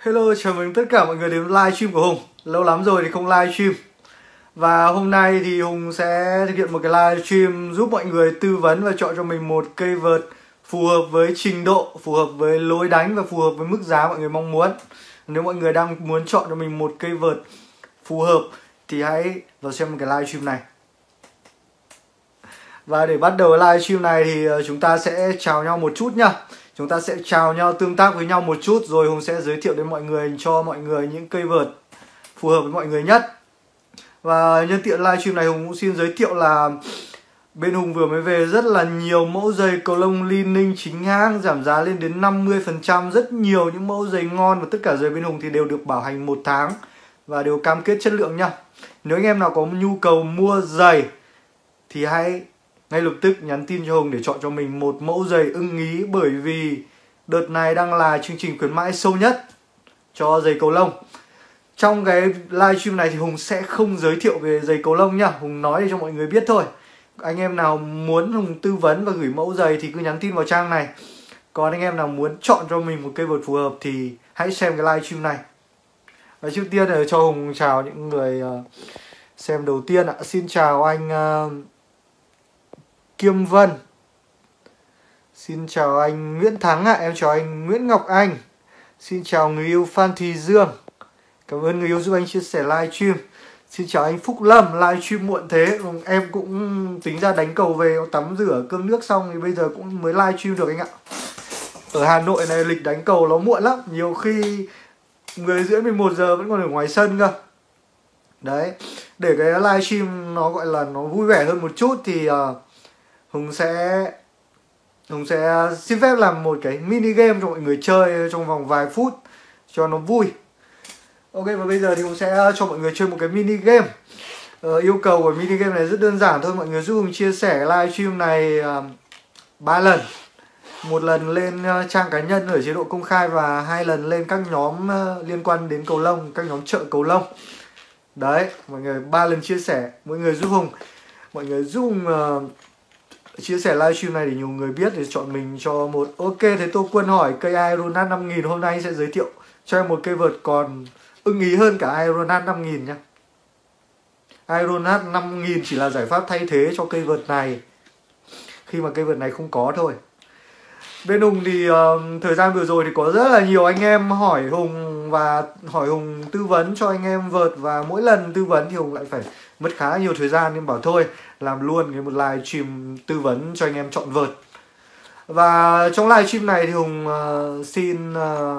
Hello, chào mừng tất cả mọi người đến live stream của Hùng. Lâu lắm rồi thì không live stream. Và hôm nay thì Hùng sẽ thực hiện một cái live stream giúp mọi người tư vấn và chọn cho mình một cây vợt phù hợp với trình độ, phù hợp với lối đánh và phù hợp với mức giá mọi người mong muốn. Nếu mọi người đang muốn chọn cho mình một cây vợt phù hợp thì hãy vào xem một cái live stream này. Và để bắt đầu live stream này thì chúng ta sẽ chào nhau một chút nhá. Chúng ta sẽ chào nhau, tương tác với nhau một chút. Rồi Hùng sẽ giới thiệu đến mọi người, cho mọi người những cây vợt phù hợp với mọi người nhất. Và nhân tiện livestream này Hùng cũng xin giới thiệu là bên Hùng vừa mới về rất là nhiều mẫu giày cầu lông Li-Ning chính hãng, giảm giá lên đến 50%. Rất nhiều những mẫu giày ngon, và tất cả giày bên Hùng thì đều được bảo hành 1 tháng và đều cam kết chất lượng nha. Nếu anh em nào có nhu cầu mua giày thì hãy ngay lập tức nhắn tin cho Hùng để chọn cho mình một mẫu giày ưng ý. Bởi vì đợt này đang là chương trình khuyến mãi sâu nhất cho giày cầu lông. Trong cái livestream này thì Hùng sẽ không giới thiệu về giày cầu lông nhá. Hùng nói để cho mọi người biết thôi. Anh em nào muốn Hùng tư vấn và gửi mẫu giày thì cứ nhắn tin vào trang này. Còn anh em nào muốn chọn cho mình một cây vợt phù hợp thì hãy xem cái livestream này. Và trước tiên là cho Hùng chào những người xem đầu tiên ạ. Xin chào anh Kim Vân. Xin chào anh Nguyễn Thắng ạ. Em chào anh Nguyễn Ngọc Anh. Xin chào người yêu Phan Thị Dương. Cảm ơn người yêu giúp anh chia sẻ livestream. Xin chào anh Phúc Lâm. Livestream muộn thế, em cũng tính ra đánh cầu về tắm rửa cơm nước xong thì bây giờ cũng mới livestream được anh ạ. Ở Hà Nội này lịch đánh cầu nó muộn lắm, nhiều khi 10 rưỡi 11 giờ vẫn còn ở ngoài sân cơ. Đấy, để cái livestream nó gọi là nó vui vẻ hơn một chút thì Hùng sẽ xin phép làm một cái mini game cho mọi người chơi trong vòng vài phút cho nó vui. Ok, và bây giờ thì Hùng sẽ cho mọi người chơi một cái mini game. Yêu cầu của mini game này rất đơn giản thôi. Mọi người giúp Hùng chia sẻ livestream này 3 lần. Một lần lên trang cá nhân ở chế độ công khai và 2 lần lên các nhóm liên quan đến cầu lông, các nhóm chợ cầu lông. Đấy, mọi người 3 lần chia sẻ. Mọi người giúp Hùng chia sẻ livestream này để nhiều người biết để chọn mình cho một. Ok, thế Tô Quân hỏi cây Aeronat 5000, hôm nay sẽ giới thiệu cho em một cây vợt còn ưng ý hơn cả Aeronat 5000 nhá. Aeronat 5000 chỉ là giải pháp thay thế cho cây vợt này khi mà cây vợt này không có thôi. Bên Hùng thì thời gian vừa rồi thì có rất là nhiều anh em hỏi Hùng và hỏi Hùng tư vấn cho anh em vợt, và mỗi lần tư vấn thì Hùng lại phải mất khá là nhiều thời gian, nên bảo thôi làm luôn cái một live stream tư vấn cho anh em chọn vợt. Và trong live stream này thì Hùng xin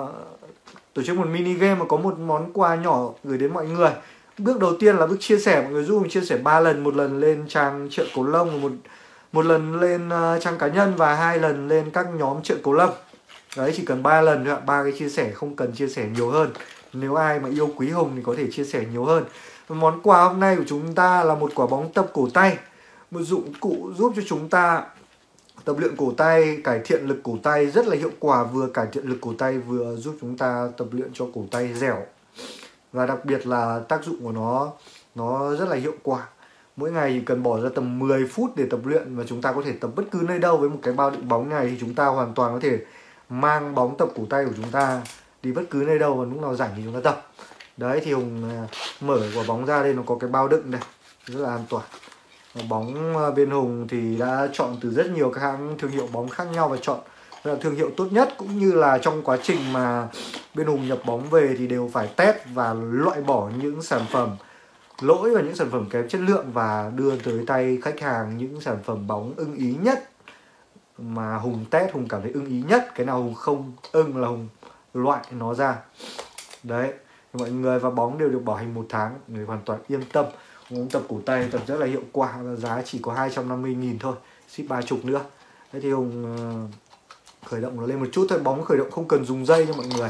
tổ chức một mini game mà có một món quà nhỏ gửi đến mọi người. Bước đầu tiên là bước chia sẻ, mọi người giúp Hùng chia sẻ 3 lần, một lần lên trang chợ cầu lông, một lần lên trang cá nhân và 2 lần lên các nhóm chợ cầu lông. Đấy, chỉ cần 3 lần thôi ạ, 3 cái chia sẻ, không cần chia sẻ nhiều hơn. Nếu ai mà yêu quý Hùng thì có thể chia sẻ nhiều hơn. Món quà hôm nay của chúng ta là một quả bóng tập cổ tay, một dụng cụ giúp cho chúng ta tập luyện cổ tay, cải thiện lực cổ tay rất là hiệu quả, vừa cải thiện lực cổ tay vừa giúp chúng ta tập luyện cho cổ tay dẻo. Và đặc biệt là tác dụng của nó rất là hiệu quả. Mỗi ngày chỉ cần bỏ ra tầm 10 phút để tập luyện và chúng ta có thể tập bất cứ nơi đâu. Với một cái bao đựng bóng này thì chúng ta hoàn toàn có thể mang bóng tập cổ tay của chúng ta đi bất cứ nơi đâu và lúc nào rảnh thì chúng ta tập. Đấy, thì Hùng mở quả bóng ra, đây nó có cái bao đựng đây, rất là an toàn. Bóng bên Hùng thì đã chọn từ rất nhiều các hãng thương hiệu bóng khác nhau và chọn là thương hiệu tốt nhất, cũng như là trong quá trình mà bên Hùng nhập bóng về thì đều phải test và loại bỏ những sản phẩm lỗi và những sản phẩm kém chất lượng và đưa tới tay khách hàng những sản phẩm bóng ưng ý nhất mà Hùng test, Hùng cảm thấy ưng ý nhất. Cái nào Hùng không ưng là Hùng loại nó ra. Đấy, mọi người, và bóng đều được bảo hành 1 tháng, người hoàn toàn yên tâm. Bóng tập cổ tay tập rất là hiệu quả và giá chỉ có 250.000 thôi, ship 30 nữa. Thế thì Hùng khởi động nó lên một chút thôi, bóng khởi động không cần dùng dây cho mọi người.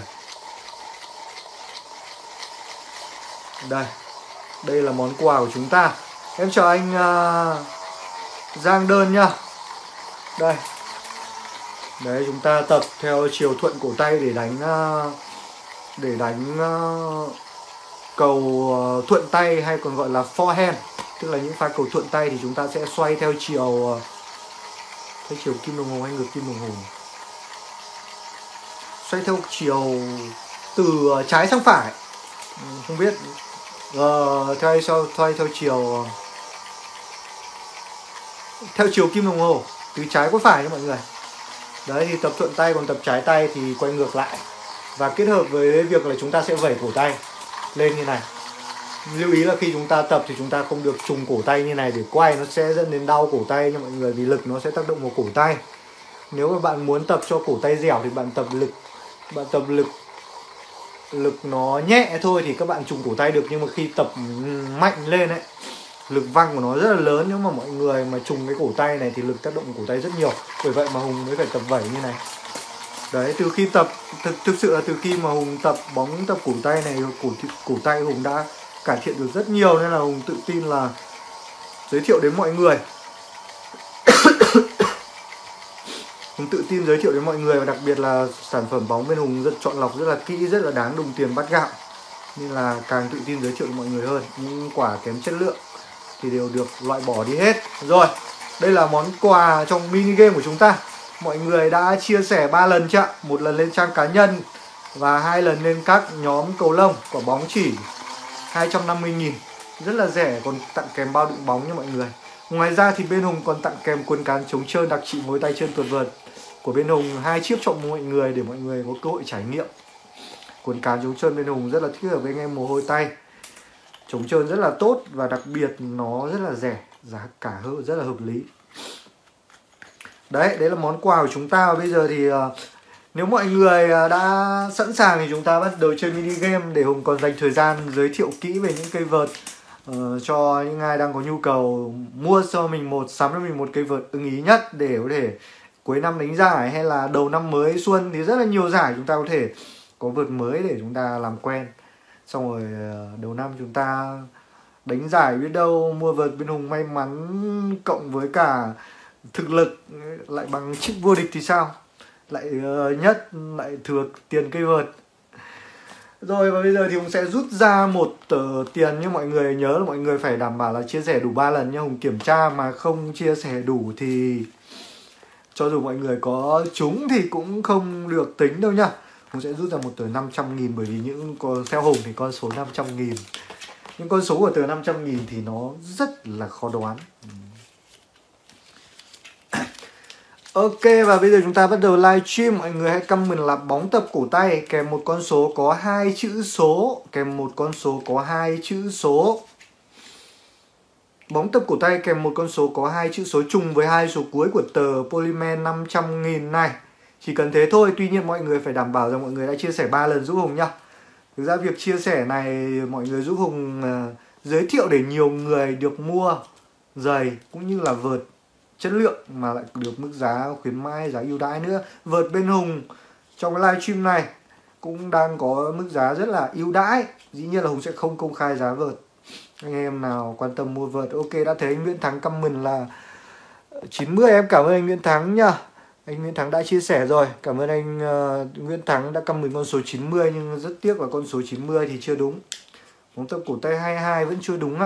Đây là món quà của chúng ta. Em chào anh Giang Đơn nhá. Đây. Đấy, chúng ta tập theo chiều thuận cổ tay để đánh cầu thuận tay, hay còn gọi là forehand, tức là những pha cầu thuận tay thì chúng ta sẽ xoay theo chiều kim đồng hồ hay ngược kim đồng hồ. Xoay theo chiều từ trái sang phải. Không biết theo chiều kim đồng hồ, từ trái qua phải nha mọi người. Đấy thì tập thuận tay, còn tập trái tay thì quay ngược lại. Và kết hợp với việc là chúng ta sẽ vẩy cổ tay lên như này. Lưu ý là khi chúng ta tập thì chúng ta không được trùng cổ tay như này để quay, nó sẽ dẫn đến đau cổ tay nha mọi người, vì lực nó sẽ tác động vào cổ tay. Nếu mà bạn muốn tập cho cổ tay dẻo thì bạn tập lực nó nhẹ thôi thì các bạn trùng cổ tay được, nhưng mà khi tập mạnh lên ấy, lực văng của nó rất là lớn. Nếu mà mọi người mà trùng cái cổ tay này thì lực tác động cổ tay rất nhiều. Bởi vậy mà Hùng mới phải tập vẩy như này. Đấy, từ khi tập thực sự là từ khi mà Hùng tập bóng, tập cổ tay này, cổ tay Hùng đã cải thiện được rất nhiều, nên là Hùng tự tin là giới thiệu đến mọi người. Hùng tự tin giới thiệu đến mọi người, và đặc biệt là sản phẩm bóng bên Hùng rất chọn lọc rất là kỹ, rất là đáng đồng tiền bát gạo, nên là càng tự tin giới thiệu đến mọi người hơn. Những quả kém chất lượng thì đều được loại bỏ đi hết. Rồi, đây là món quà trong mini game của chúng ta. Mọi người đã chia sẻ 3 lần chưa? 1 lần lên trang cá nhân và 2 lần lên các nhóm cầu lông. Quả bóng chỉ 250.000, rất là rẻ, còn tặng kèm bao đựng bóng nha mọi người. Ngoài ra thì bên Hùng còn tặng kèm cuốn cán chống trơn đặc trị mối tay trơn tuyệt vời của bên Hùng 2 chiếc cho mọi người, để mọi người có cơ hội trải nghiệm. Cuốn cán chống trơn bên Hùng rất là thích hợp với anh em mồ hôi tay, chống trơn rất là tốt, và đặc biệt nó rất là rẻ, giá cả rất là hợp lý. Đấy là món quà của chúng ta. Và bây giờ thì nếu mọi người đã sẵn sàng thì chúng ta bắt đầu chơi mini game, để Hùng còn dành thời gian giới thiệu kỹ về những cây vợt cho những ai đang có nhu cầu mua cho mình sắm cho mình một cây vợt ưng ý nhất, để có thể cuối năm đánh giải hay là đầu năm mới xuân thì rất là nhiều giải, chúng ta có thể có vợt mới để chúng ta làm quen. Xong rồi đầu năm chúng ta đánh giải, biết đâu mua vợt bên Hùng may mắn cộng với cả thực lực lại bằng chức vô địch thì sao, lại lại thừa tiền cây vợt. Rồi, và bây giờ thì Hùng sẽ rút ra một tờ tiền, nhưng mọi người nhớ là mọi người phải đảm bảo là chia sẻ đủ 3 lần nha. Hùng kiểm tra mà không chia sẻ đủ thì cho dù mọi người có trúng thì cũng không được tính đâu nhá. Hùng sẽ rút ra một tờ 500.000, bởi vì theo Hùng thì con số 500.000, những con số của tờ 500.000 thì nó rất là khó đoán. Ok, và bây giờ chúng ta bắt đầu live stream. Mọi người hãy comment là bóng tập cổ tay kèm một con số có 2 chữ số, kèm một con số có 2 chữ số. Bóng tập cổ tay kèm một con số có 2 chữ số trùng với 2 số cuối của tờ Polymer 500.000 này. Chỉ cần thế thôi, tuy nhiên mọi người phải đảm bảo rằng mọi người đã chia sẻ 3 lần giúp Hùng nhá. Thực ra việc chia sẻ này mọi người giúp Hùng giới thiệu để nhiều người được mua giày cũng như là vợt chất lượng mà lại được mức giá khuyến mãi, giá ưu đãi nữa. Vợt bên Hùng trong cái livestream này cũng đang có mức giá rất là ưu đãi. Dĩ nhiên là Hùng sẽ không công khai giá vợt. Anh em nào quan tâm mua vợt, ok, đã thấy anh Nguyễn Thắng comment là 90, em cảm ơn anh Nguyễn Thắng nhá. Anh Nguyễn Thắng đã chia sẻ rồi. Cảm ơn anh Nguyễn Thắng đã comment con số 90, nhưng rất tiếc là con số 90 thì chưa đúng. Bóng tập cổ tay 22 vẫn chưa đúng ạ.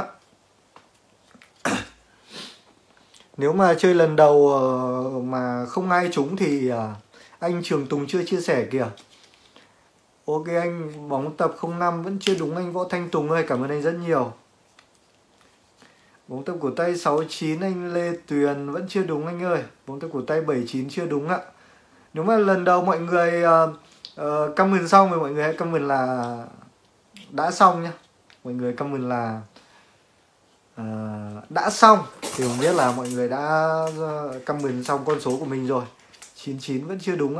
Nếu mà chơi lần đầu mà không ai trúng thì anh Trường Tùng chưa chia sẻ kìa. Ok, anh bóng tập 05 vẫn chưa đúng anh Võ Thanh Tùng ơi, cảm ơn anh rất nhiều. Bóng tập cổ tay 69 anh Lê Tuyền vẫn chưa đúng anh ơi. Bóng tập cổ tay 79 chưa đúng ạ. Nếu mà lần đầu mọi người comment xong thì mọi người hãy comment là đã xong nhá. Mọi người comment là đã xong thìผมbiết là mọi người đã comment xong con số của mình rồi. 99 vẫn chưa đúng ạ.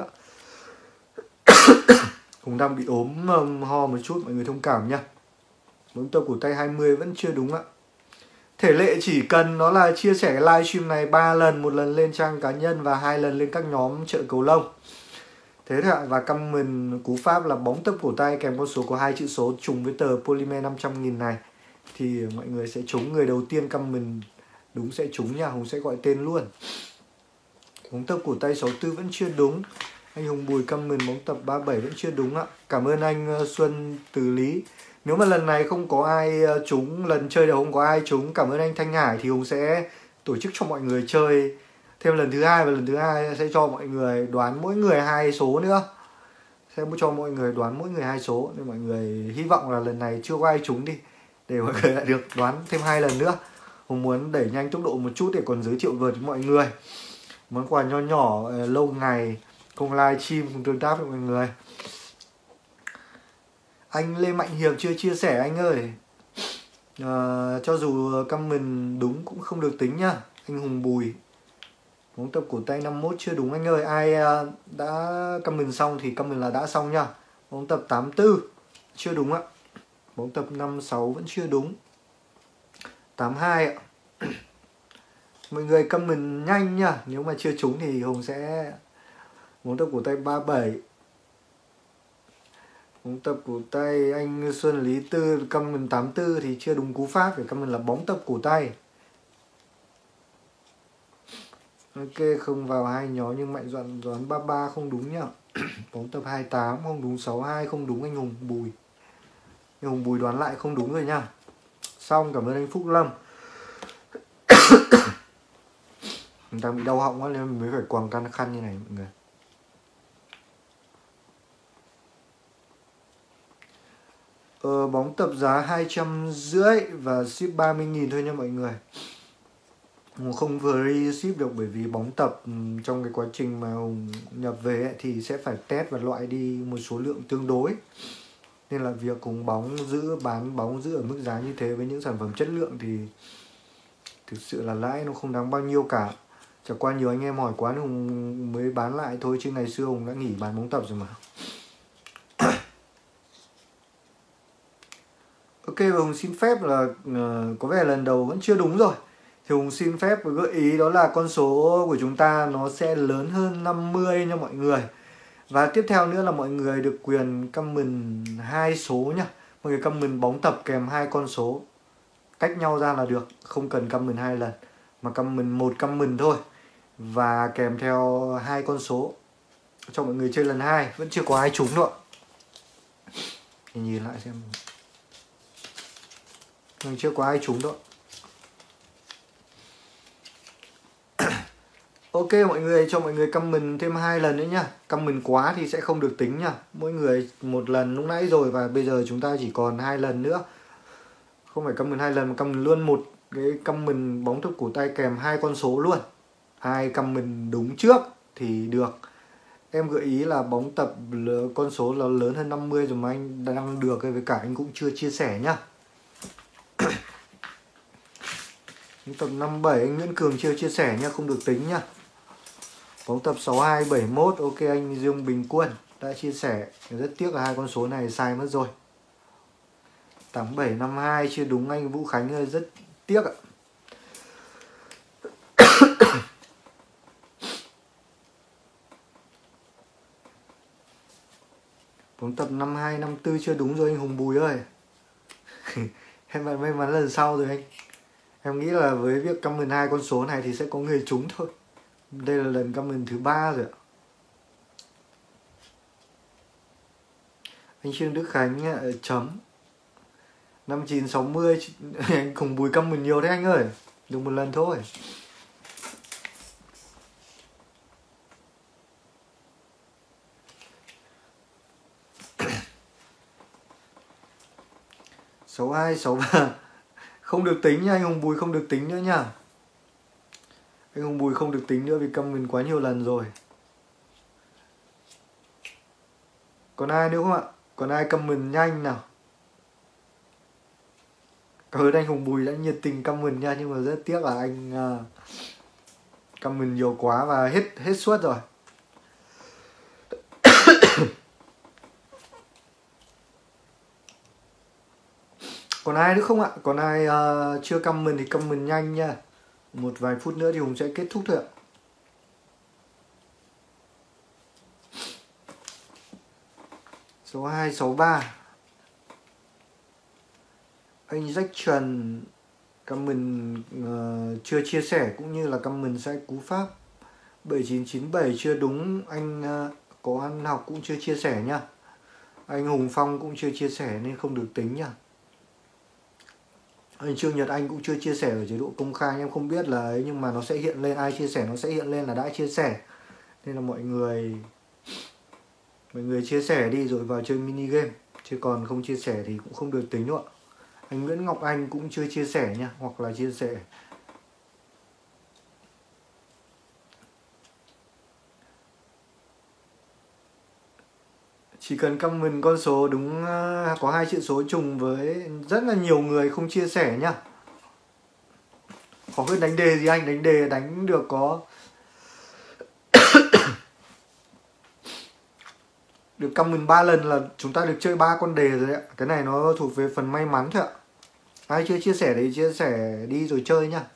Cũng đang bị ốm ho một chút, mọi người thông cảm nhá. Bóng tập cổ tay 20 vẫn chưa đúng ạ. Thể lệ chỉ cần nó là chia sẻ cái livestream này 3 lần, 1 lần lên trang cá nhân và 2 lần lên các nhóm chợ cầu lông. Thế thôi ạ. Và comment cú pháp là bóng tập cổ tay kèm con số có 2 chữ số trùng với tờ Polymer 500.000 này thì mọi người sẽ trúng. Người đầu tiên comment đúng sẽ trúng nha. Hùng sẽ gọi tên luôn. Bóng tập cổ tay 64 vẫn chưa đúng. Anh Hùng Bùi comment bóng tập 37 vẫn chưa đúng ạ. Cảm ơn anh Xuân Từ Lý. Nếu mà lần này không có ai trúng, lần chơi đầu không có ai trúng, cảm ơn anh Thanh Hải, thì Hùng sẽ tổ chức cho mọi người chơi thêm lần thứ hai, và lần thứ hai sẽ cho mọi người đoán mỗi người 2 số nữa. sẽ cho mọi người đoán mỗi người 2 số, nên mọi người hy vọng là lần này chưa có ai trúng đi, để mọi người lại được đoán thêm 2 lần nữa. Hùng muốn đẩy nhanh tốc độ một chút để còn giới thiệu vợt với mọi người. Món quà nho nhỏ lâu ngày cùng live stream cùng tương tác với mọi người. Anh Lê Mạnh Hiệp chưa chia sẻ anh ơi. Cho dù comment đúng cũng không được tính nhá. Anh Hùng Bùi, bóng tập cổ tay 51 chưa đúng anh ơi. Ai đã comment xong thì comment là đã xong nhá. Bóng tập 84 chưa đúng ạ. Bóng tập 56 vẫn chưa đúng. 82 ạ. Mọi người comment nhanh nhá. Nếu mà chưa trúng thì Hùng sẽ bóng tập cổ tay 37. Bóng tập cổ tay anh Xuân Lý Tư comment 84 thì chưa đúng cú pháp, phải comment là bóng tập cổ tay. Ok, không vào 2 nhóm nhưng Mạnh Doãn đoán 33 không đúng nhá. Bóng tập 28 không đúng, 62 không đúng anh Hùng Bùi. Anh Hùng Bùi đoán lại không đúng rồi nhá. Xong, cảm ơn anh Phúc Lâm. Mình đang bị đau họng quá nên mình mới phải quàng khăn như này mọi người. Bóng tập giá 250 và ship 30.000 thôi nha mọi người. Không free ship được bởi vì bóng tập trong cái quá trình mà Hùng nhập về ấy, thì sẽ phải test và loại đi một số lượng tương đối. Nên là việc cùng bán bóng giữ ở mức giá như thế với những sản phẩm chất lượng thì thực sự là lãi nó không đáng bao nhiêu cả. Chả qua nhiều anh em hỏi quá nên Hùng mới bán lại thôi, chứ ngày xưa Hùng đã nghỉ bán bóng tập rồi mà. Ok, và Hùng xin phép là có vẻ lần đầu vẫn chưa đúng rồi. Thì Hùng xin phép và gợi ý đó là con số của chúng ta nó sẽ lớn hơn 50 nha mọi người. Và tiếp theo nữa là mọi người được quyền comment 2 số nhá. Mọi người comment bóng tập kèm 2 con số cách nhau ra là được, không cần comment 2 lần mà comment 1 comment thôi. Và kèm theo 2 con số cho mọi người chơi lần 2. Vẫn chưa có ai trúng đâu. Nhìn lại xem. Mình chưa có ai trúng đâu. Ok mọi người, cho mọi người comment thêm 2 lần nữa nhá. Comment quá thì sẽ không được tính nhá. Mỗi người một lần lúc nãy rồi, và bây giờ chúng ta chỉ còn 2 lần nữa. Không phải comment 2 lần mà comment luôn một cái comment bóng tập cổ tay kèm 2 con số luôn. 2 comment đúng trước thì được. Em gợi ý là bóng tập con số là lớn hơn 50 rồi mà anh đang được, với cả anh cũng chưa chia sẻ nhá. Bóng tập 57 anh Nguyễn Cường chưa chia sẻ nha, không được tính nhá. Bóng tập 62, 71 ok anh Dương Bình Quân đã chia sẻ. Rất tiếc là 2 con số này sai mất rồi. 87, 52 chưa đúng anh Vũ Khánh ơi, rất tiếc ạ. Bóng tập 52, 54 chưa đúng rồi anh Hùng Bùi ơi. Em vẫn may mắn lần sau rồi anh. Em nghĩ là với việc comment 2 con số này thì sẽ có người trúng thôi. Đây là lần comment thứ 3 rồi ạ. Anh Trương Đức Khánh chấm 5960. Anh Hùng Bùi comment nhiều thế anh ơi. Được một lần thôi. Số 2, 63 không được tính nha anh Hùng Bùi, không được tính nữa nha. Anh Hùng Bùi không được tính nữa vì comment quá nhiều lần rồi. Còn ai nữa không ạ? Còn ai comment nhanh nào? Cảm ơn anh Hùng Bùi đã nhiệt tình comment nha, nhưng mà rất tiếc là anh comment nhiều quá và hết suất rồi. Còn ai nữa không ạ? Còn ai chưa comment thì comment nhanh nha. Một vài phút nữa thì Hùng sẽ kết thúc thôi ạ. Số 2, 63 anh Jack Trần comment chưa chia sẻ cũng như là comment sai cú pháp. 7997 chưa đúng, anh có ăn học cũng chưa chia sẻ nha. Anh Hùng Phong cũng chưa chia sẻ nên không được tính nha. Anh Trương Nhật Anh cũng chưa chia sẻ ở chế độ công khai, em không biết là ấy, nhưng mà nó sẽ hiện lên, ai chia sẻ nó sẽ hiện lên là đã chia sẻ. Nên là mọi người Mọi người chia sẻ đi rồi vào chơi mini game, chứ còn không chia sẻ thì cũng không được tính nữa. Anh Nguyễn Ngọc Anh cũng chưa chia sẻ nha, hoặc là chia sẻ. Chỉ cần comment con số đúng có 2 chữ số trùng với rất là nhiều người không chia sẻ nhá. Khó hơn đánh đề gì anh, đánh đề đánh được có được comment 3 lần là chúng ta được chơi 3 con đề rồi ạ. Cái này nó thuộc về phần may mắn thôi ạ. Ai chưa chia sẻ thì chia sẻ đi rồi chơi nhá.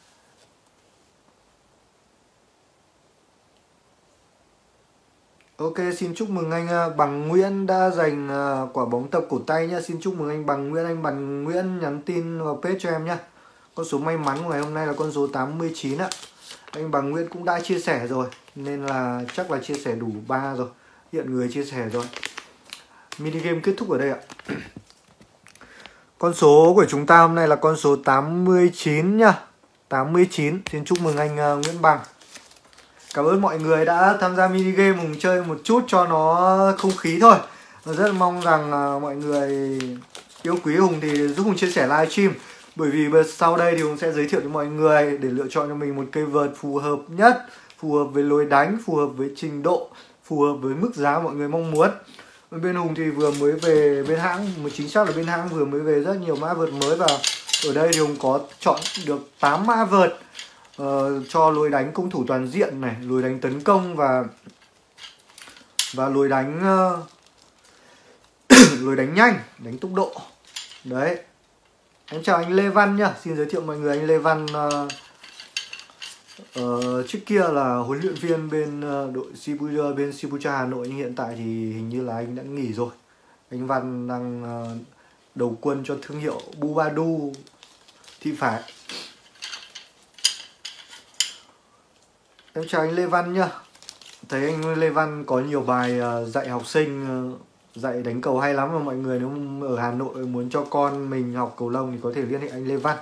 Ok, xin chúc mừng anh Bằng Nguyễn đã giành quả bóng tập cổ tay nhá. Xin chúc mừng anh Bằng Nguyễn. Anh Bằng Nguyễn nhắn tin vào page cho em nhá. Con số may mắn của ngày hôm nay là con số 89 ạ. Anh Bằng Nguyễn cũng đã chia sẻ rồi, nên là chắc là chia sẻ đủ 3 rồi. Hiện người chia sẻ rồi. Mini game kết thúc ở đây ạ. Con số của chúng ta hôm nay là con số 89 nhá. 89. Xin chúc mừng anh Nguyễn Bằng. Cảm ơn mọi người đã tham gia mini game. Hùng chơi một chút cho nó không khí thôi. Rất mong rằng mọi người yêu quý Hùng thì giúp Hùng chia sẻ livestream. Bởi vì sau đây thì Hùng sẽ giới thiệu cho mọi người để lựa chọn cho mình một cây vợt phù hợp nhất, phù hợp với lối đánh, phù hợp với trình độ, phù hợp với mức giá mọi người mong muốn. Bên Hùng thì vừa mới về bên hãng, chính xác là bên hãng vừa mới về rất nhiều mã vợt mới. Và ở đây thì Hùng có chọn được 8 mã vợt cho lối đánh công thủ toàn diện này, lối đánh tấn công và lối đánh lối đánh nhanh, đánh tốc độ. Đấy. Em chào anh Lê Văn nhá. Xin giới thiệu mọi người, anh Lê Văn trước kia là huấn luyện viên bên đội Shibuya, bên Shibuya Hà Nội, nhưng hiện tại thì hình như là anh đã nghỉ rồi. Anh Văn đang đầu quân cho thương hiệu Bubadu thì phải. Em chào anh Lê Văn nhá. Thấy anh Lê Văn có nhiều bài dạy học sinh, dạy đánh cầu hay lắm. Mà mọi người nếu ở Hà Nội muốn cho con mình học cầu lông thì có thể liên hệ anh Lê Văn.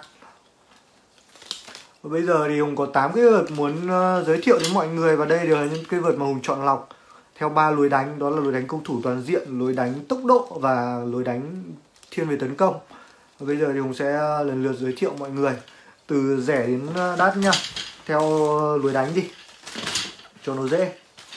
Và bây giờ thì Hùng có 8 cái vợt muốn giới thiệu đến mọi người. Và đây đều là những cái vợt mà Hùng chọn lọc theo 3 lối đánh. Đó là lối đánh công thủ toàn diện, lối đánh tốc độ và lối đánh thiên về tấn công. Và bây giờ thì Hùng sẽ lần lượt giới thiệu mọi người từ rẻ đến đắt nhá, theo lối đánh đi cho nó dễ.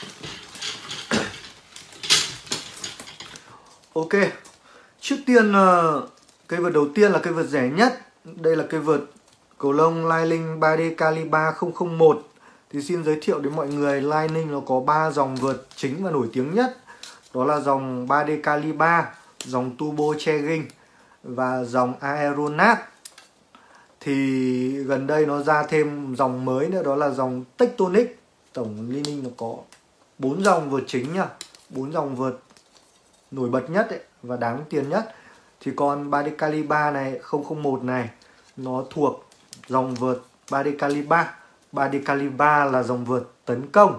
Ok, trước tiên cây vợt đầu tiên là cây vợt rẻ nhất. Đây là cây vợt cầu lông Lining 3D Calibre 001. Thì xin giới thiệu đến mọi người, Lining nó có 3 dòng vợt chính và nổi tiếng nhất. Đó là dòng 3D Calibre, dòng Turbo Cherry và dòng Aeronaut. Thì gần đây nó ra thêm dòng mới nữa, đó là dòng Tectonic. Tổng Lining nó có 4 dòng vợt chính nhá, 4 dòng vợt nổi bật nhất ấy, và đáng tiền nhất. Thì con 3D Calibre này, 001 này, nó thuộc dòng vợt 3D Calibre. 3D Calibre là dòng vợt tấn công.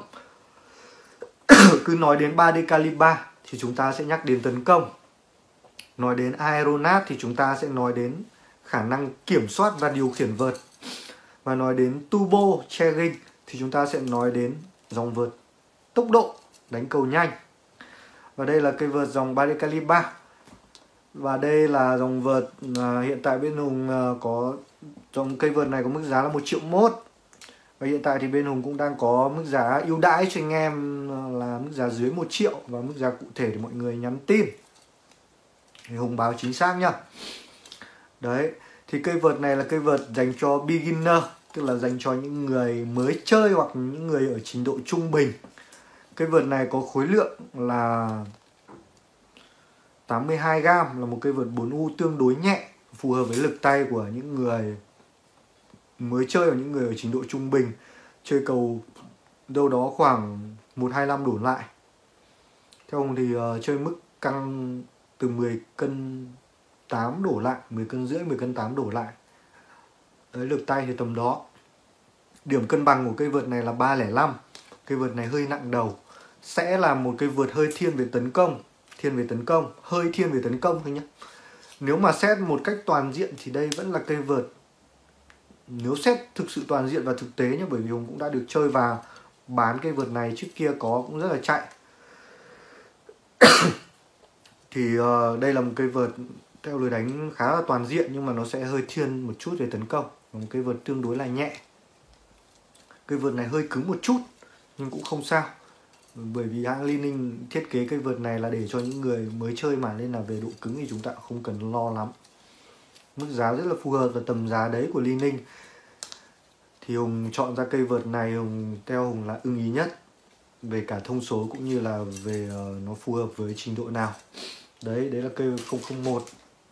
Cứ nói đến 3D Calibre thì chúng ta sẽ nhắc đến tấn công. Nói đến Aeronaut thì chúng ta sẽ nói đến khả năng kiểm soát và điều khiển vợt. Và nói đến Turbo Cherry thì chúng ta sẽ nói đến dòng vợt tốc độ, đánh cầu nhanh. Và đây là cây vợt dòng 3D Calibre. Và đây là dòng vợt hiện tại bên Hùng có dòng cây vợt này có mức giá là 1,1 triệu. Và hiện tại thì bên Hùng cũng đang có mức giá ưu đãi cho anh em là mức giá dưới 1 triệu. Và mức giá cụ thể thì mọi người nhắn tin thì Hùng báo chính xác nhá. Đấy, thì cây vợt này là cây vợt dành cho beginner, tức là dành cho những người mới chơi hoặc những người ở trình độ trung bình. Cây vợt này có khối lượng là 82g, là một cây vợt 4U tương đối nhẹ, phù hợp với lực tay của những người mới chơi và những người ở trình độ trung bình, chơi cầu đâu đó khoảng 125 đổ lại. Theo Hùng thì chơi mức căng từ 10 cân 8 đổ lại, 10 cân rưỡi, 10 cân 8 đổ lại. Đấy, lực tay thì tầm đó. Điểm cân bằng của cây vợt này là 305. Cây vợt này hơi nặng đầu, sẽ là một cây vợt hơi thiên về tấn công, hơi thiên về tấn công thôi nhé. Nếu mà xét một cách toàn diện thì đây vẫn là cây vợt, nếu xét thực sự toàn diện và thực tế nhé, bởi vì Hùng cũng đã được chơi và bán cây vợt này trước kia, cũng rất là chạy. Thì đây là một cây vợt theo lối đánh khá là toàn diện, nhưng mà nó sẽ hơi thiên một chút về tấn công. Một cây vợt tương đối là nhẹ. Cây vợt này hơi cứng một chút nhưng cũng không sao, bởi vì hãng Li-Ning thiết kế cây vợt này là để cho những người mới chơi mà, nên là về độ cứng thì chúng ta không cần lo lắm. Mức giá rất là phù hợp và tầm giá đấy của Li-Ning. Thì Hùng chọn ra cây vợt này, theo Hùng là ưng ý nhất về cả thông số cũng như là về nó phù hợp với trình độ nào. Đấy là cây 001.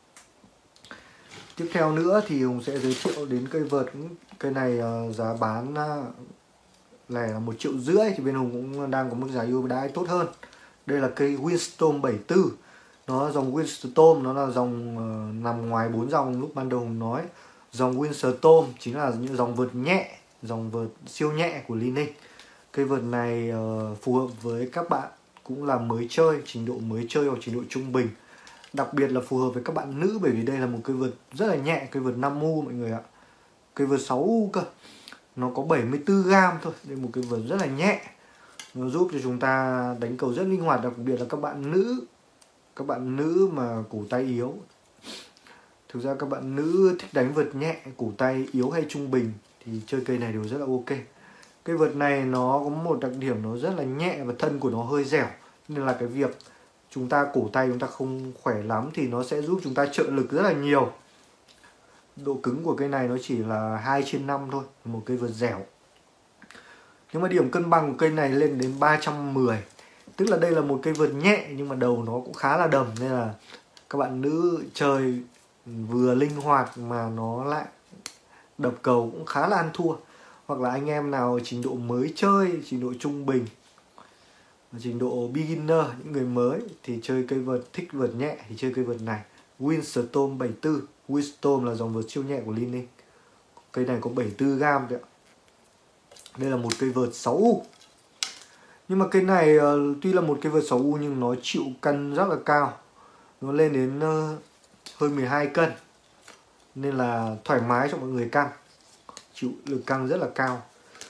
Tiếp theo nữa thì Hùng sẽ giới thiệu đến cây vợt. Cây này giá bán lẻ là 1,5 triệu, thì bên Hùng cũng đang có mức giá ưu đãi tốt hơn. Đây là cây Windstorm 74. Nó là dòng Windstorm, nó là dòng nằm ngoài 4 dòng lúc ban đầu Hùng nói. Dòng Windstorm chính là những dòng vợt nhẹ, dòng vợt siêu nhẹ của Li-Ning. Cây vợt này phù hợp với các bạn cũng là mới chơi, trình độ mới chơi hoặc trình độ trung bình. Đặc biệt là phù hợp với các bạn nữ, bởi vì đây là một cây vợt rất là nhẹ, cây vợt 5U mọi người ạ. Cây vợt 6U cơ. Nó có 74g thôi, đây là một cây vợt rất là nhẹ. Nó giúp cho chúng ta đánh cầu rất linh hoạt, đặc biệt là các bạn nữ mà cổ tay yếu. Thực ra các bạn nữ thích đánh vợt nhẹ, cổ tay yếu hay trung bình thì chơi cây này đều rất là ok. Cây vợt này nó có một đặc điểm nó rất là nhẹ và thân của nó hơi dẻo, nên là cái việc chúng ta cổ tay chúng ta không khỏe lắm thì nó sẽ giúp chúng ta trợ lực rất là nhiều. Độ cứng của cây này nó chỉ là 2/5 thôi, một cây vợt dẻo. Nhưng mà điểm cân bằng của cây này lên đến 310. Tức là đây là một cây vợt nhẹ nhưng mà đầu nó cũng khá là đầm, nên là các bạn nữ chơi vừa linh hoạt mà nó lại đập cầu cũng khá là ăn thua. Hoặc là anh em nào trình độ mới chơi, trình độ trung bình, trình độ beginner, những người mới thì chơi cây vợt, thích vợt nhẹ thì chơi cây vợt này. Windstorm 74. Windstorm là dòng vợt siêu nhẹ của Li-Ning. Cây này có 74g đấy ạ. Đây là một cây vợt 6U. Nhưng mà cây này tuy là một cây vợt 6U nhưng nó chịu cân rất là cao. Nó lên đến hơn 12 cân. Nên là thoải mái cho mọi người căng. Chịu lực căng rất là cao.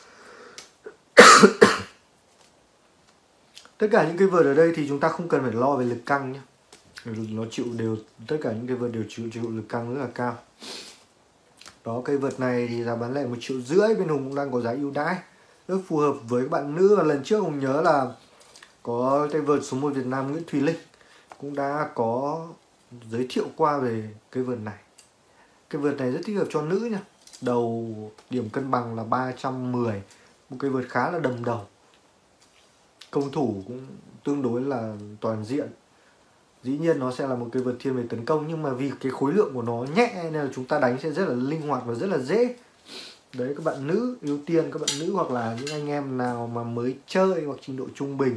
Tất cả những cây vợt ở đây thì chúng ta không cần phải lo về lực căng nhé. Nó chịu đều, tất cả những cây vợt đều chịu lực căng rất là cao. Đó, cây vợt này thì giá bán lẻ 1,5 triệu, bên Hùng cũng đang có giá ưu đãi rất phù hợp với các bạn nữ. Và lần trước Hùng nhớ là có tay vợt số 1 Việt Nam Nguyễn Thùy Linh cũng đã có giới thiệu qua về cây vợt này. Cây vợt này rất thích hợp cho nữ nha. Đầu điểm cân bằng là 310, một cây vợt khá là đầm đầu. Công thủ cũng tương đối là toàn diện. Dĩ nhiên nó sẽ là một cây vợt thiên về tấn công, nhưng mà vì cái khối lượng của nó nhẹ nên là chúng ta đánh sẽ rất là linh hoạt và rất là dễ. Đấy, các bạn nữ ưu tiên, các bạn nữ hoặc là những anh em nào mà mới chơi hoặc trình độ trung bình.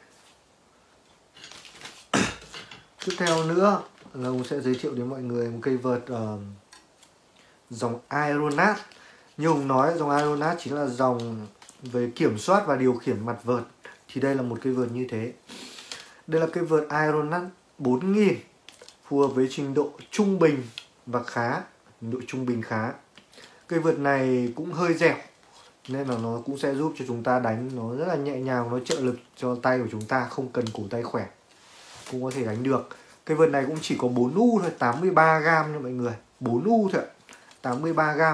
Tiếp theo nữa là Hùng sẽ giới thiệu đến mọi người một cây vợt dòng Aeronaut. Như Hùng nói, dòng Aeronaut chính là dòng về kiểm soát và điều khiển mặt vợt. Thì đây là một cây vợt như thế. Đây là cây vợt Aeronaut 4000, phù hợp với trình độ trung bình và khá, trình độ trung bình khá. Cây vợt này cũng hơi dẻo nên là nó cũng sẽ giúp cho chúng ta đánh nó rất là nhẹ nhàng, nó trợ lực cho tay của chúng ta, không cần cổ tay khỏe cũng có thể đánh được. Cây vợt này cũng chỉ có 4U thôi, 83g nha mọi người, 4U thôi, 83g.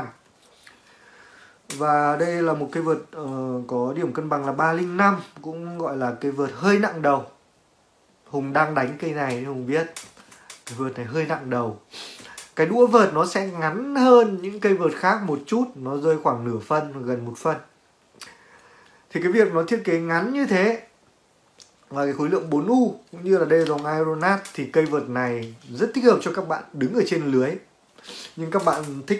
Và đây là một cây vợt có điểm cân bằng là 305, cũng gọi là cây vợt hơi nặng đầu. Hùng đang đánh cây này nên Hùng biết cây vợt này hơi nặng đầu. Cái đũa vợt nó sẽ ngắn hơn những cây vợt khác một chút, nó rơi khoảng nửa phân, gần 1 phân. Thì cái việc nó thiết kế ngắn như thế và cái khối lượng 4U cũng như là đây dòng Aeronaut thì cây vợt này rất thích hợp cho các bạn đứng ở trên lưới. Nhưng các bạn thích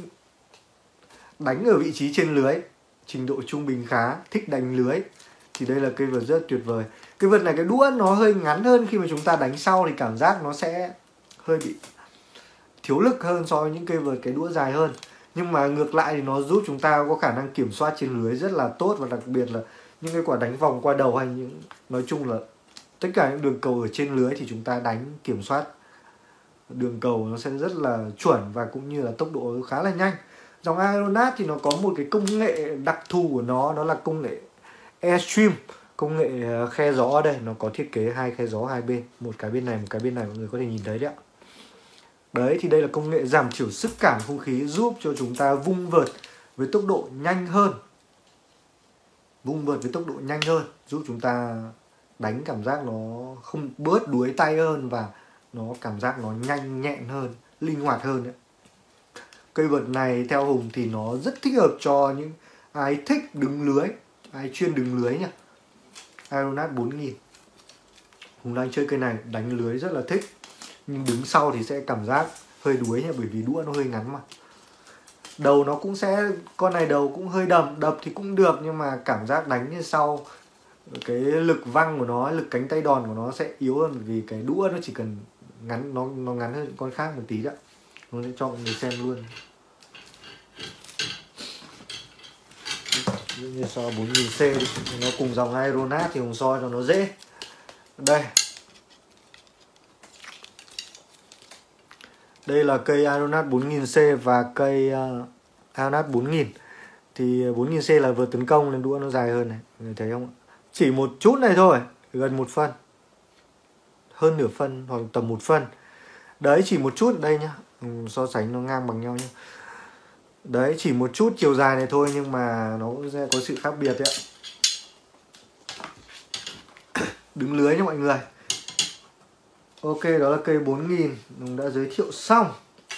đánh ở vị trí trên lưới, trình độ trung bình khá, thích đánh lưới thì đây là cây vợt rất tuyệt vời. Cây vợt này cái đũa nó hơi ngắn hơn, khi mà chúng ta đánh sau thì cảm giác nó sẽ hơi bị thiếu lực hơn so với những cây vợt cái đũa dài hơn. Nhưng mà ngược lại thì nó giúp chúng ta có khả năng kiểm soát trên lưới rất là tốt, và đặc biệt là những cái quả đánh vòng qua đầu hay những, nói chung là tất cả những đường cầu ở trên lưới thì chúng ta đánh kiểm soát đường cầu nó sẽ rất là chuẩn và cũng như là tốc độ khá là nhanh. Dòng Aeronaut thì nó có một cái công nghệ đặc thù của nó là công nghệ Airstream. công nghệ khe gió ở đây, nó có thiết kế 2 khe gió hai bên, một cái bên này, một cái bên này, mọi người có thể nhìn thấy đấy ạ. Đấy thì đây là công nghệ giảm thiểu sức cản không khí, giúp cho chúng ta vung vợt với tốc độ nhanh hơn. Vung vợt với tốc độ nhanh hơn, giúp chúng ta đánh cảm giác nó không bớt đuối tay hơn, và nó cảm giác nó nhanh nhẹn hơn, linh hoạt hơn đấy. Cây vợt này theo Hùng thì nó rất thích hợp cho những ai thích đứng lưới, ai chuyên đứng lưới nhá. Aeronaut 4000. Hùng đang chơi cây này, đánh lưới rất là thích. Nhưng đứng sau thì sẽ cảm giác hơi đuối nha, bởi vì đũa nó hơi ngắn mà. Đầu nó cũng sẽ, con này đầu cũng hơi đập thì cũng được, nhưng mà cảm giác đánh như sau, cái lực văng của nó, lực cánh tay đòn của nó sẽ yếu hơn, vì cái đũa nó chỉ cần ngắn, nó ngắn hơn con khác một tí đó. Nó sẽ cho mọi người xem luôn. Như so 4000C đi, nó cùng dòng Aeronaut thì Hùng soi cho nó dễ. Đây. Đây là cây Aeronaut 4000C và cây Aeronaut 4000. Thì 4000C là vợt tấn công nên đũa nó dài hơn này, người thấy không? Chỉ một chút này thôi, gần 1 phân. Hơn nửa phân hoặc tầm 1 phân. Đấy, chỉ một chút đây nhá. So sánh nó ngang bằng nhau nhá. Đấy, chỉ một chút chiều dài này thôi, nhưng mà nó cũng sẽ có sự khác biệt đấy ạ. Đứng lưới nha mọi người. Ok, đó là cây 4000 Hùng đã giới thiệu xong.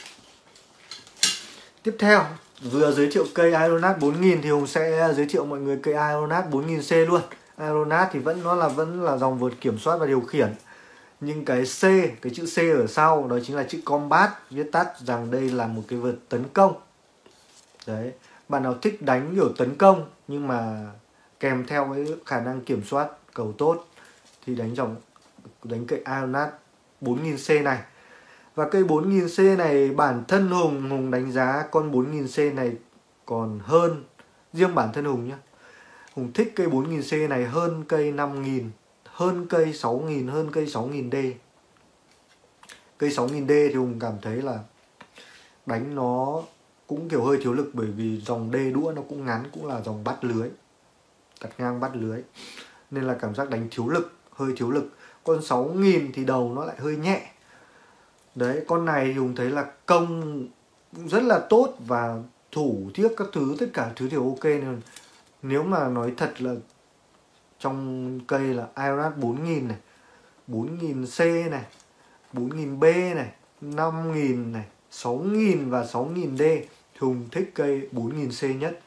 Tiếp theo, vừa giới thiệu cây Aeronaut 4000 thì Hùng sẽ giới thiệu mọi người cây Aeronaut 4000C luôn. Aeronaut thì vẫn là dòng vợt kiểm soát và điều khiển. Nhưng cái C, cái chữ C ở sau đó chính là chữ Combat, viết tắt rằng đây là một cái vợt tấn công. Đấy, bạn nào thích đánh kiểu tấn công nhưng mà kèm theo cái khả năng kiểm soát cầu tốt thì đánh cây Aeronaut 4000C này. Và cây 4000C này bản thân Hùng đánh giá con 4000C này còn hơn, riêng bản thân Hùng nhé, Hùng thích cây 4000C này hơn cây 5000, hơn cây 6000, hơn cây 6000D. Cây 6000D thì Hùng cảm thấy là đánh nó cũng kiểu hơi thiếu lực, bởi vì dòng D đũa nó cũng ngắn, cũng là dòng bắt lưới, đặt ngang bắt lưới, nên là cảm giác đánh thiếu lực, hơi thiếu lực. Con 6000 thì đầu nó lại hơi nhẹ. Đấy, con này thì Hùng thấy là công rất là tốt và thủ thiếc các thứ, tất cả thứ đều ok. Nên nếu mà nói thật là trong cây là Aeronaut 4000 này, 4000C này, 4000B này, 5000 này, 6000 và 6000D thì Hùng thích cây 4000C nhất.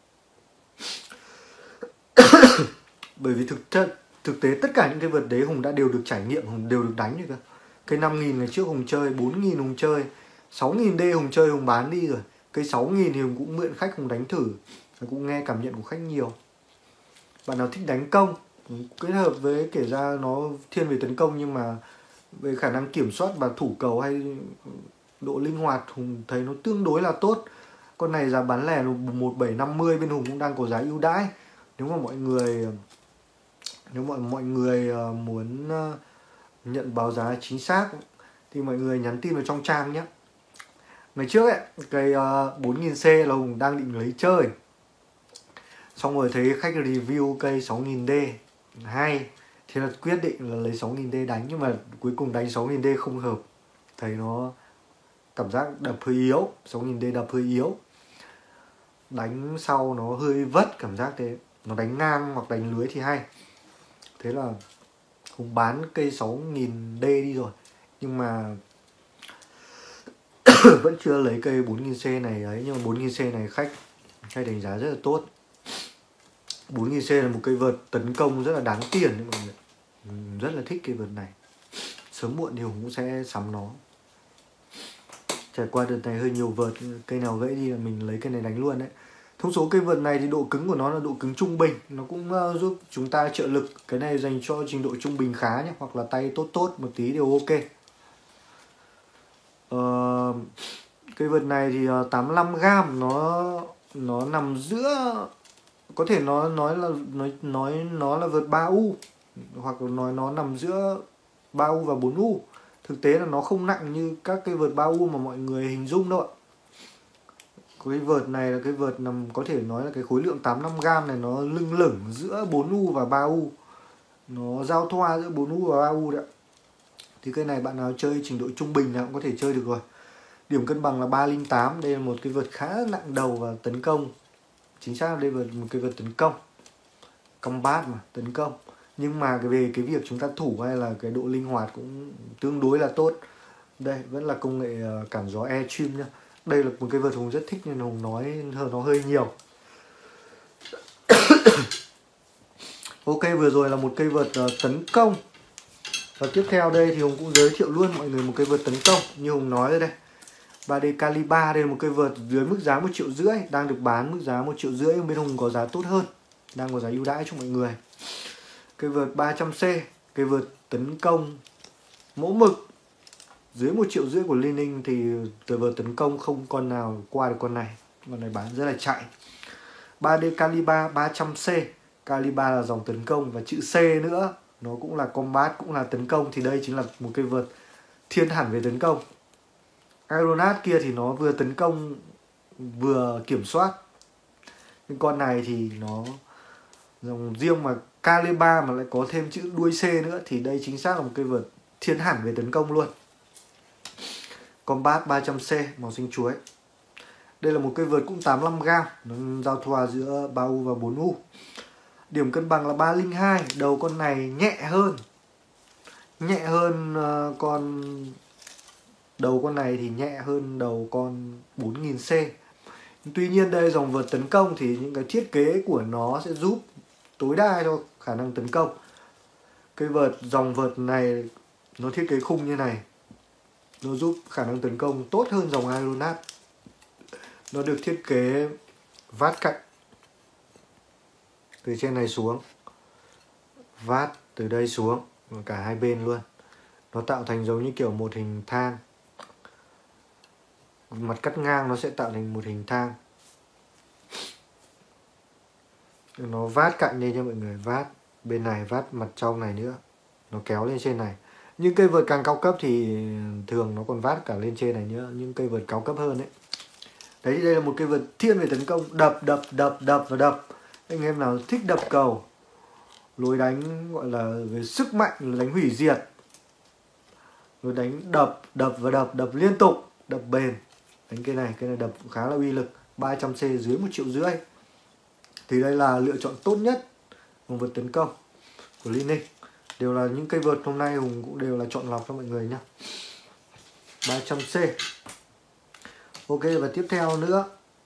Bởi vì thực tế tất cả những cái vợt đấy Hùng đã đều được trải nghiệm, Hùng đều được đánh rồi cơ. Cây 5000 ngày trước Hùng chơi, 4000 Hùng chơi, 6000D Hùng chơi, Hùng bán đi rồi. Cây 6000 thì Hùng cũng mượn khách Hùng đánh thử, cũng nghe cảm nhận của khách nhiều. Bạn nào thích đánh công, kết hợp với kể ra nó thiên về tấn công, nhưng mà về khả năng kiểm soát và thủ cầu hay độ linh hoạt Hùng thấy nó tương đối là tốt. Con này giá bán lẻ là 1750, bên Hùng cũng đang có giá ưu đãi. Nếu mà mọi người muốn nhận báo giá chính xác thì mọi người nhắn tin vào trong trang nhé. Ngày trước ấy, cây 4000C là Hùng đang định lấy chơi, xong rồi thấy khách review cây 6000D hay, thế là quyết định là lấy 6000D đánh. Nhưng mà cuối cùng đánh 6000D không hợp, thấy nó cảm giác đập hơi yếu, 6000D đập hơi yếu, đánh sau nó hơi vất, cảm giác thế. Nó đánh ngang hoặc đánh lưới thì hay. Thế là Hùng bán cây 6000D đi rồi, nhưng mà vẫn chưa lấy cây 4000C này ấy. Nhưng mà 4000C này khách đánh giá rất là tốt. 4000C là một cây vợt tấn công rất là đáng tiền đấy mọi người. Rất là thích cây vợt này. Sớm muộn thì Hùng cũng sẽ sắm nó. Trải qua đợt này hơi nhiều vợt, cây nào gãy đi là mình lấy cây này đánh luôn đấy. Thông số cây vợt này thì độ cứng của nó là độ cứng trung bình, nó cũng giúp chúng ta trợ lực. Cái này dành cho trình độ trung bình khá nhé, hoặc là tay tốt một tí đều ok. Cây vợt này thì 85g, nó nằm giữa, có thể nó nói là vợt 3U, hoặc là nói nó nằm giữa 3U và 4U. Thực tế là nó không nặng như các cây vợt 3U mà mọi người hình dung đâu ạ. Cái vợt này là cái vợt nằm, có thể nói là cái khối lượng 85g này nó lưng lửng giữa 4U và 3U. Nó giao thoa giữa 4U và 3U đấy. Thì cây này bạn nào chơi trình độ trung bình là cũng có thể chơi được rồi. Điểm cân bằng là 308. Đây là một cái vợt khá nặng đầu và tấn công. Chính xác là đây là một cái vợt tấn công. Combat mà, tấn công. Nhưng mà về cái việc chúng ta thủ hay là cái độ linh hoạt cũng tương đối là tốt. Đây vẫn là công nghệ cản gió Airstream nhá. Đây là một cái vợt Hùng rất thích nên Hùng nói nó hơi nhiều. Ok, vừa rồi là một cây vợt tấn công. Và tiếp theo đây thì Hùng cũng giới thiệu luôn mọi người một cây vợt tấn công. Như Hùng nói ở đây, 3D Calibre. Đây là một cây vợt dưới mức giá 1,5 triệu, đang được bán mức giá 1,5 triệu. Bên Hùng có giá tốt hơn, đang có giá ưu đãi cho mọi người. Cây vợt 300C, cây vợt tấn công mẫu mực dưới 1,5 triệu của Li Ning. Thì cây vợt tấn công không con nào qua được con này. Con này bán rất là chạy. 3D Calibre 300C. Calibre là dòng tấn công và chữ C nữa, nó cũng là combat, cũng là tấn công. Thì đây chính là một cây vợt thiên hẳn về tấn công. Aeronaut kia thì nó vừa tấn công vừa kiểm soát. Nhưng con này thì nó dòng riêng mà Calibre mà lại có thêm chữ đuôi C nữa, thì đây chính xác là một cây vợt thiên hẳn về tấn công luôn. Combat 300C màu xanh chuối. Đây là một cây vợt cũng 85g, nó giao thoa giữa 3U và 4U. Điểm cân bằng là 302. Đầu con này nhẹ hơn. Con đầu con này thì nhẹ hơn đầu con 4000C. Tuy nhiên đây dòng vợt tấn công thì những cái thiết kế của nó sẽ giúp tối đa cho khả năng tấn công. Cái dòng vợt này nó thiết kế khung như này, nó giúp khả năng tấn công tốt hơn dòng Aeronaut. Nó được thiết kế vát cạnh từ trên này xuống, vát từ đây xuống, cả hai bên luôn. Nó tạo thành giống như kiểu một hình thang. Mặt cắt ngang nó sẽ tạo thành một hình thang. Nó vát cạnh đây cho mọi người, vát bên này, vát mặt trong này nữa, nó kéo lên trên này. Những cây vợt càng cao cấp thì thường nó còn vát cả lên trên này nữa, những cây vợt cao cấp hơn đấy. Đấy, đây là một cây vợt thiên về tấn công, đập và đập. Anh em nào thích đập cầu, lối đánh gọi là về sức mạnh, là đánh hủy diệt, lối đánh đập liên tục, đập bền. Đánh cây này đập khá là uy lực. 300C dưới 1,5 triệu. Thì đây là lựa chọn tốt nhất dòng vợt tấn công của Li Ning. Đều là những cây vợt hôm nay Hùng cũng đều là chọn lọc cho mọi người nhá. 300C. Ok, và tiếp theo nữa,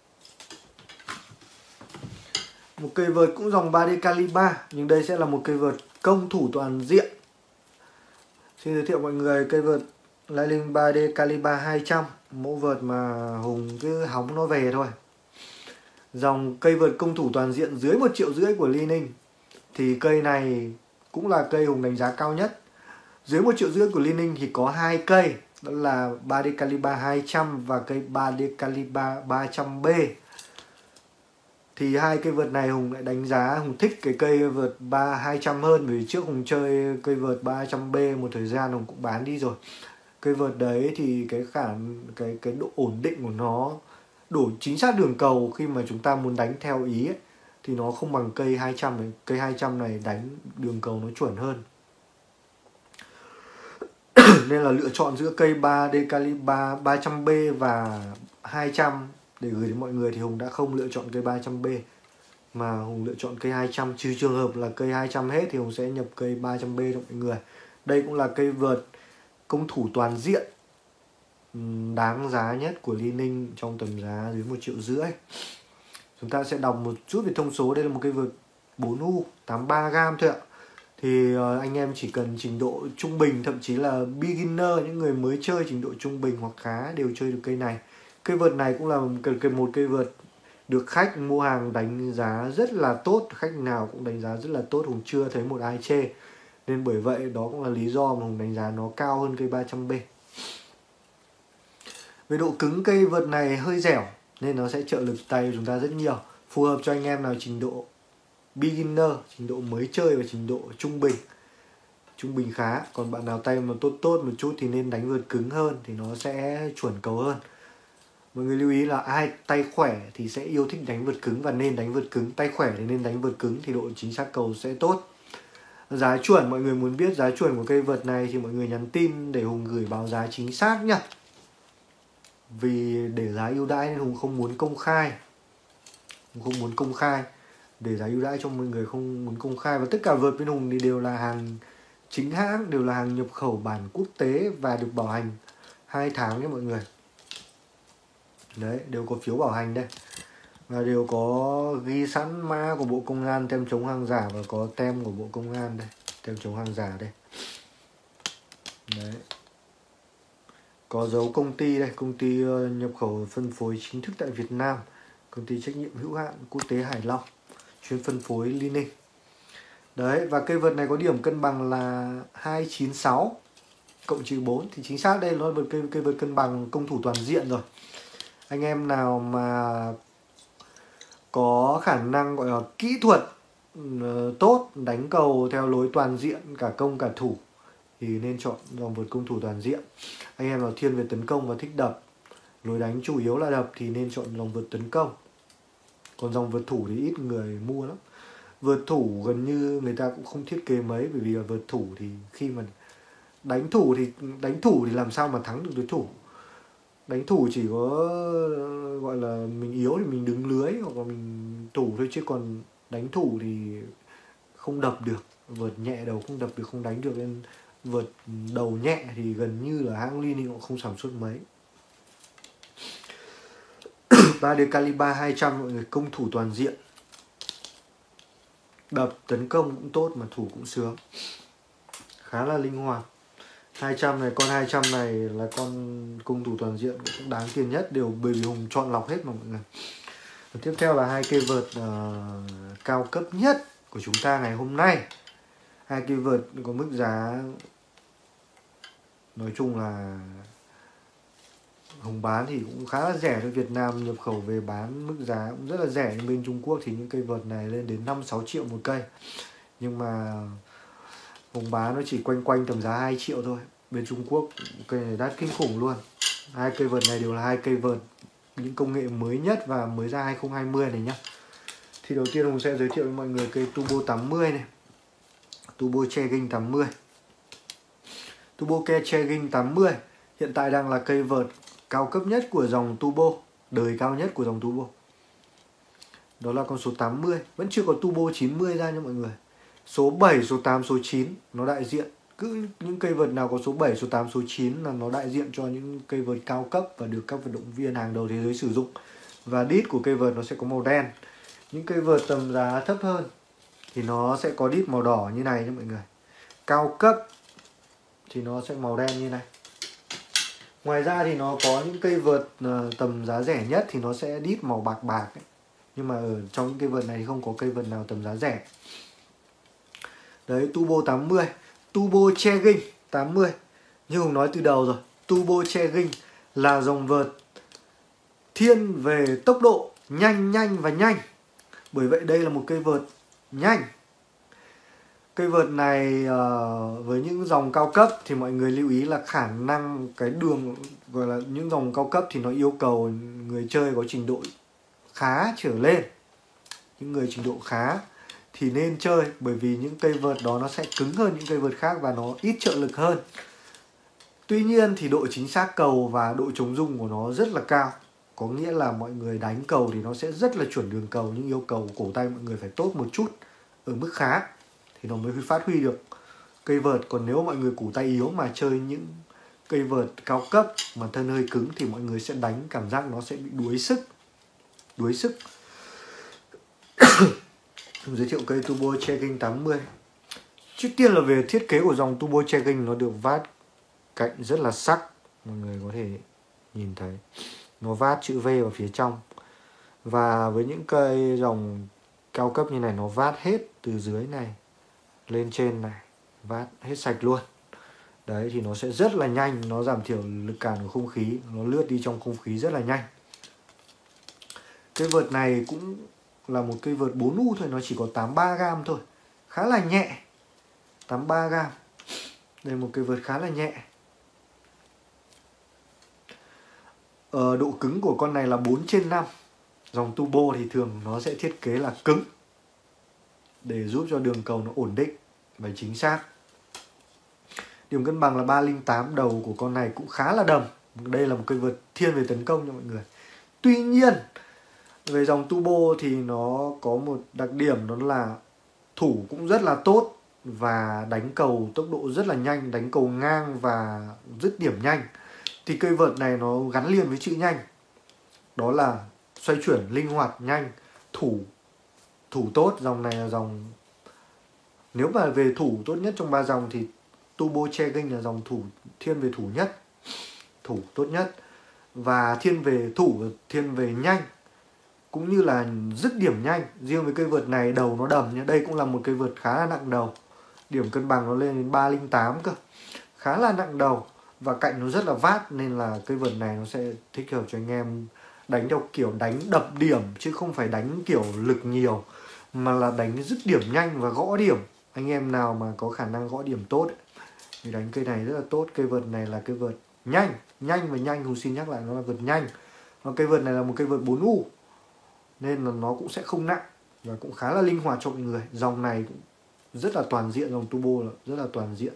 một cây vợt cũng dòng 3D Calibre, nhưng đây sẽ là một cây vợt công thủ toàn diện. Xin giới thiệu mọi người cây vợt Li Ning 3D Calibre 200, mẫu vợt mà Hùng cứ hóng nó về thôi. Dòng cây vợt công thủ toàn diện dưới 1,5 triệu của Li Ning. Thì cây này cũng là cây Hùng đánh giá cao nhất. Dưới 1,5 triệu của Li Ning thì có hai cây, đó là 3D Calibre 200 và cây 3D Calibre 300B. Thì hai cây vợt này Hùng lại đánh giá, Hùng thích cái cây vợt 200 hơn, bởi vì trước Hùng chơi cây vợt 300B một thời gian Hùng cũng bán đi rồi. Cây vợt đấy thì cái độ ổn định của nó, độ chính xác đường cầu khi mà chúng ta muốn đánh theo ý ấy, thì nó không bằng cây 200 này. Cây 200 này đánh đường cầu nó chuẩn hơn. Nên là lựa chọn giữa cây 3D Calibre 300B và 200 để gửi đến mọi người thì Hùng đã không lựa chọn cây 300B, mà Hùng lựa chọn cây 200. Trừ trường hợp là cây 200 hết thì Hùng sẽ nhập cây 300B cho mọi người. Đây cũng là cây vợt công thủ toàn diện đáng giá nhất của Li Ning trong tầm giá dưới 1,5 triệu. Chúng ta sẽ đọc một chút về thông số. Đây là một cây vợt 4U 83g thôi ạ. Thì anh em chỉ cần trình độ trung bình, thậm chí là beginner, những người mới chơi trình độ trung bình hoặc khá đều chơi được cây này. Cây vợt này cũng là một cây vợt được khách mua hàng đánh giá rất là tốt. Khách nào cũng đánh giá rất là tốt, Hùng chưa thấy một ai chê. Nên bởi vậy đó cũng là lý do mà Hùng đánh giá nó cao hơn cây 300B. Về độ cứng, cây vợt này hơi dẻo nên nó sẽ trợ lực tay của chúng ta rất nhiều. Phù hợp cho anh em nào trình độ beginner, trình độ mới chơi và trình độ trung bình khá. Còn bạn nào tay mà tốt một chút thì nên đánh vợt cứng hơn thì nó sẽ chuẩn cầu hơn. Mọi người lưu ý là ai tay khỏe thì sẽ yêu thích đánh vượt cứng và nên đánh vượt cứng. Tay khỏe thì nên đánh vượt cứng thì độ chính xác cầu sẽ tốt. Giá chuẩn, mọi người muốn biết giá chuẩn của cây vợt này thì mọi người nhắn tin để Hùng gửi báo giá chính xác nhá. Vì để giá ưu đãi nên Hùng không muốn công khai. Hùng không muốn công khai. Để giá ưu đãi cho mọi người không muốn công khai. Và tất cả vợt bên Hùng thì đều là hàng chính hãng, đều là hàng nhập khẩu bản quốc tế và được bảo hành 2 tháng nhé mọi người. Đấy, đều có phiếu bảo hành đây. Và đều có ghi sẵn mã của Bộ Công an, tem chống hàng giả, và có tem của Bộ Công an đây, tem chống hàng giả đây. Đấy. Có dấu công ty đây, công ty nhập khẩu phân phối chính thức tại Việt Nam, công ty trách nhiệm hữu hạn quốc tế Hải Long, chuyên phân phối Li Ninh. Đấy, và cây vợt này có điểm cân bằng là 296 cộng trừ 4 thì chính xác đây nó là cây vợt cân bằng công thủ toàn diện rồi. Anh em nào mà có khả năng gọi là kỹ thuật tốt, đánh cầu theo lối toàn diện cả công cả thủ thì nên chọn dòng vợt công thủ toàn diện. Anh em nào thiên về tấn công và thích đập, lối đánh chủ yếu là đập thì nên chọn dòng vợt tấn công. Còn dòng vợt thủ thì ít người mua lắm. Vợt thủ gần như người ta cũng không thiết kế mấy, bởi vì là vợt thủ thì khi mà đánh thủ thì làm sao mà thắng được đối thủ. Đánh thủ chỉ có gọi là mình yếu thì mình đứng lưới hoặc là mình thủ thôi, chứ còn đánh thủ thì không đập được. Vợt nhẹ đầu không đập được, không đánh được, nên vợt đầu nhẹ thì gần như là hãng Li Ninh cũng không sản xuất mấy. 3D Caliber 200 mọi người, công thủ toàn diện, đập tấn công cũng tốt mà thủ cũng sướng, khá là linh hoạt. 200 này, con 200 này là con công thủ toàn diện cũng đáng tiền nhất, đều bởi vì Hùng chọn lọc hết mà mọi người. Và tiếp theo là hai cây vợt cao cấp nhất của chúng ta ngày hôm nay. Hai cây vợt có mức giá nói chung là Hùng bán thì cũng khá là rẻ thôi. Việt Nam nhập khẩu về bán mức giá cũng rất là rẻ, nhưng bên Trung Quốc thì những cây vợt này lên đến 5-6 triệu một cây. Nhưng mà Hùng bán nó chỉ quanh quanh tầm giá 2 triệu thôi. Bên Trung Quốc cây này đắt kinh khủng luôn. Hai cây vợt này đều là hai cây vợt những công nghệ mới nhất và mới ra 2020 này nhá. Thì đầu tiên Hùng sẽ giới thiệu với mọi người cây Turbo 80 này. Turbo Chegging 80. Turbo Chegging 80 hiện tại đang là cây vợt cao cấp nhất của dòng Turbo, đời cao nhất của dòng Turbo. Đó là con số 80, vẫn chưa có Turbo 90 ra nha mọi người. Số 7, số 8, số 9 nó đại diện. Cứ những cây vợt nào có số 7, số 8, số 9 là nó đại diện cho những cây vợt cao cấp và được các vận động viên hàng đầu thế giới sử dụng. Và đít của cây vợt nó sẽ có màu đen. Những cây vợt tầm giá thấp hơn thì nó sẽ có đít màu đỏ như này nha mọi người. Cao cấp thì nó sẽ màu đen như này. Ngoài ra thì nó có những cây vợt tầm giá rẻ nhất thì nó sẽ đít màu bạc bạc ấy. Nhưng mà ở trong những cây vợt này thì không có cây vợt nào tầm giá rẻ. Đấy, Turbo 80, Turbo Chegging 80. Như Hùng nói từ đầu rồi, Turbo Chegging là dòng vợt thiên về tốc độ, nhanh và nhanh. Bởi vậy đây là một cây vợt nhanh. Cây vợt này với những dòng cao cấp thì mọi người lưu ý là khả năng cái đường, gọi là những dòng cao cấp thì nó yêu cầu người chơi có trình độ khá trở lên. Những người trình độ khá thì nên chơi, bởi vì những cây vợt đó nó sẽ cứng hơn những cây vợt khác và nó ít trợ lực hơn. Tuy nhiên thì độ chính xác cầu và độ chống rung của nó rất là cao. Có nghĩa là mọi người đánh cầu thì nó sẽ rất là chuẩn đường cầu, nhưng yêu cầu cổ tay mọi người phải tốt một chút, ở mức khá thì nó mới phát huy được cây vợt. Còn nếu mọi người cổ tay yếu mà chơi những cây vợt cao cấp mà thân hơi cứng thì mọi người sẽ đánh cảm giác nó sẽ bị đuối sức. Giới thiệu cây Turbo Chegging 80. Trước tiên là về thiết kế của dòng Turbo Chegging, nó được vát cạnh rất là sắc, mọi người có thể nhìn thấy nó vát chữ V vào phía trong. Và với những cây dòng cao cấp như này nó vát hết từ dưới này lên trên này, vát hết sạch luôn. Đấy thì nó sẽ rất là nhanh, nó giảm thiểu lực cản của không khí, nó lướt đi trong không khí rất là nhanh. Cây vợt này cũng là một cây vợt 4U thôi, nó chỉ có 83g thôi, khá là nhẹ. 83g. Đây là một cây vợt khá là nhẹ. Độ cứng của con này là 4/5. Dòng turbo thì thường nó sẽ thiết kế là cứng để giúp cho đường cầu nó ổn định và chính xác. Điểm cân bằng là 308. Đầu của con này cũng khá là đầm. Đây là một cây vợt thiên về tấn công nha mọi người. Tuy nhiên về dòng turbo thì nó có một đặc điểm, đó là thủ cũng rất là tốt và đánh cầu tốc độ rất là nhanh, đánh cầu ngang và dứt điểm nhanh. Thì cây vợt này nó gắn liền với chữ nhanh, đó là xoay chuyển linh hoạt nhanh, thủ tốt. Dòng này là dòng, nếu mà về thủ tốt nhất trong 3 dòng thì Turbo Chegging là dòng thủ thiên về thủ nhất, thủ tốt nhất, và thiên về nhanh cũng như là dứt điểm nhanh. Riêng với cây vợt này đầu nó đầm nhé. Đây cũng là một cây vợt khá là nặng đầu. Điểm cân bằng nó lên đến 308 cơ. Khá là nặng đầu và cạnh nó rất là vát, nên là cây vợt này nó sẽ thích hợp cho anh em đánh theo kiểu đánh đập điểm, chứ không phải đánh kiểu lực nhiều, mà là đánh dứt điểm nhanh và gõ điểm. Anh em nào mà có khả năng gõ điểm tốt ấy, thì đánh cây này rất là tốt. Cây vợt này là cây vợt nhanh và nhanh. Hùng xin nhắc lại, nó là vợt nhanh. Và cây vợt này là một cây vợt 4U, nên là nó cũng sẽ không nặng và cũng khá là linh hoạt cho mọi người. Dòng này cũng rất là toàn diện, dòng turbo là rất là toàn diện.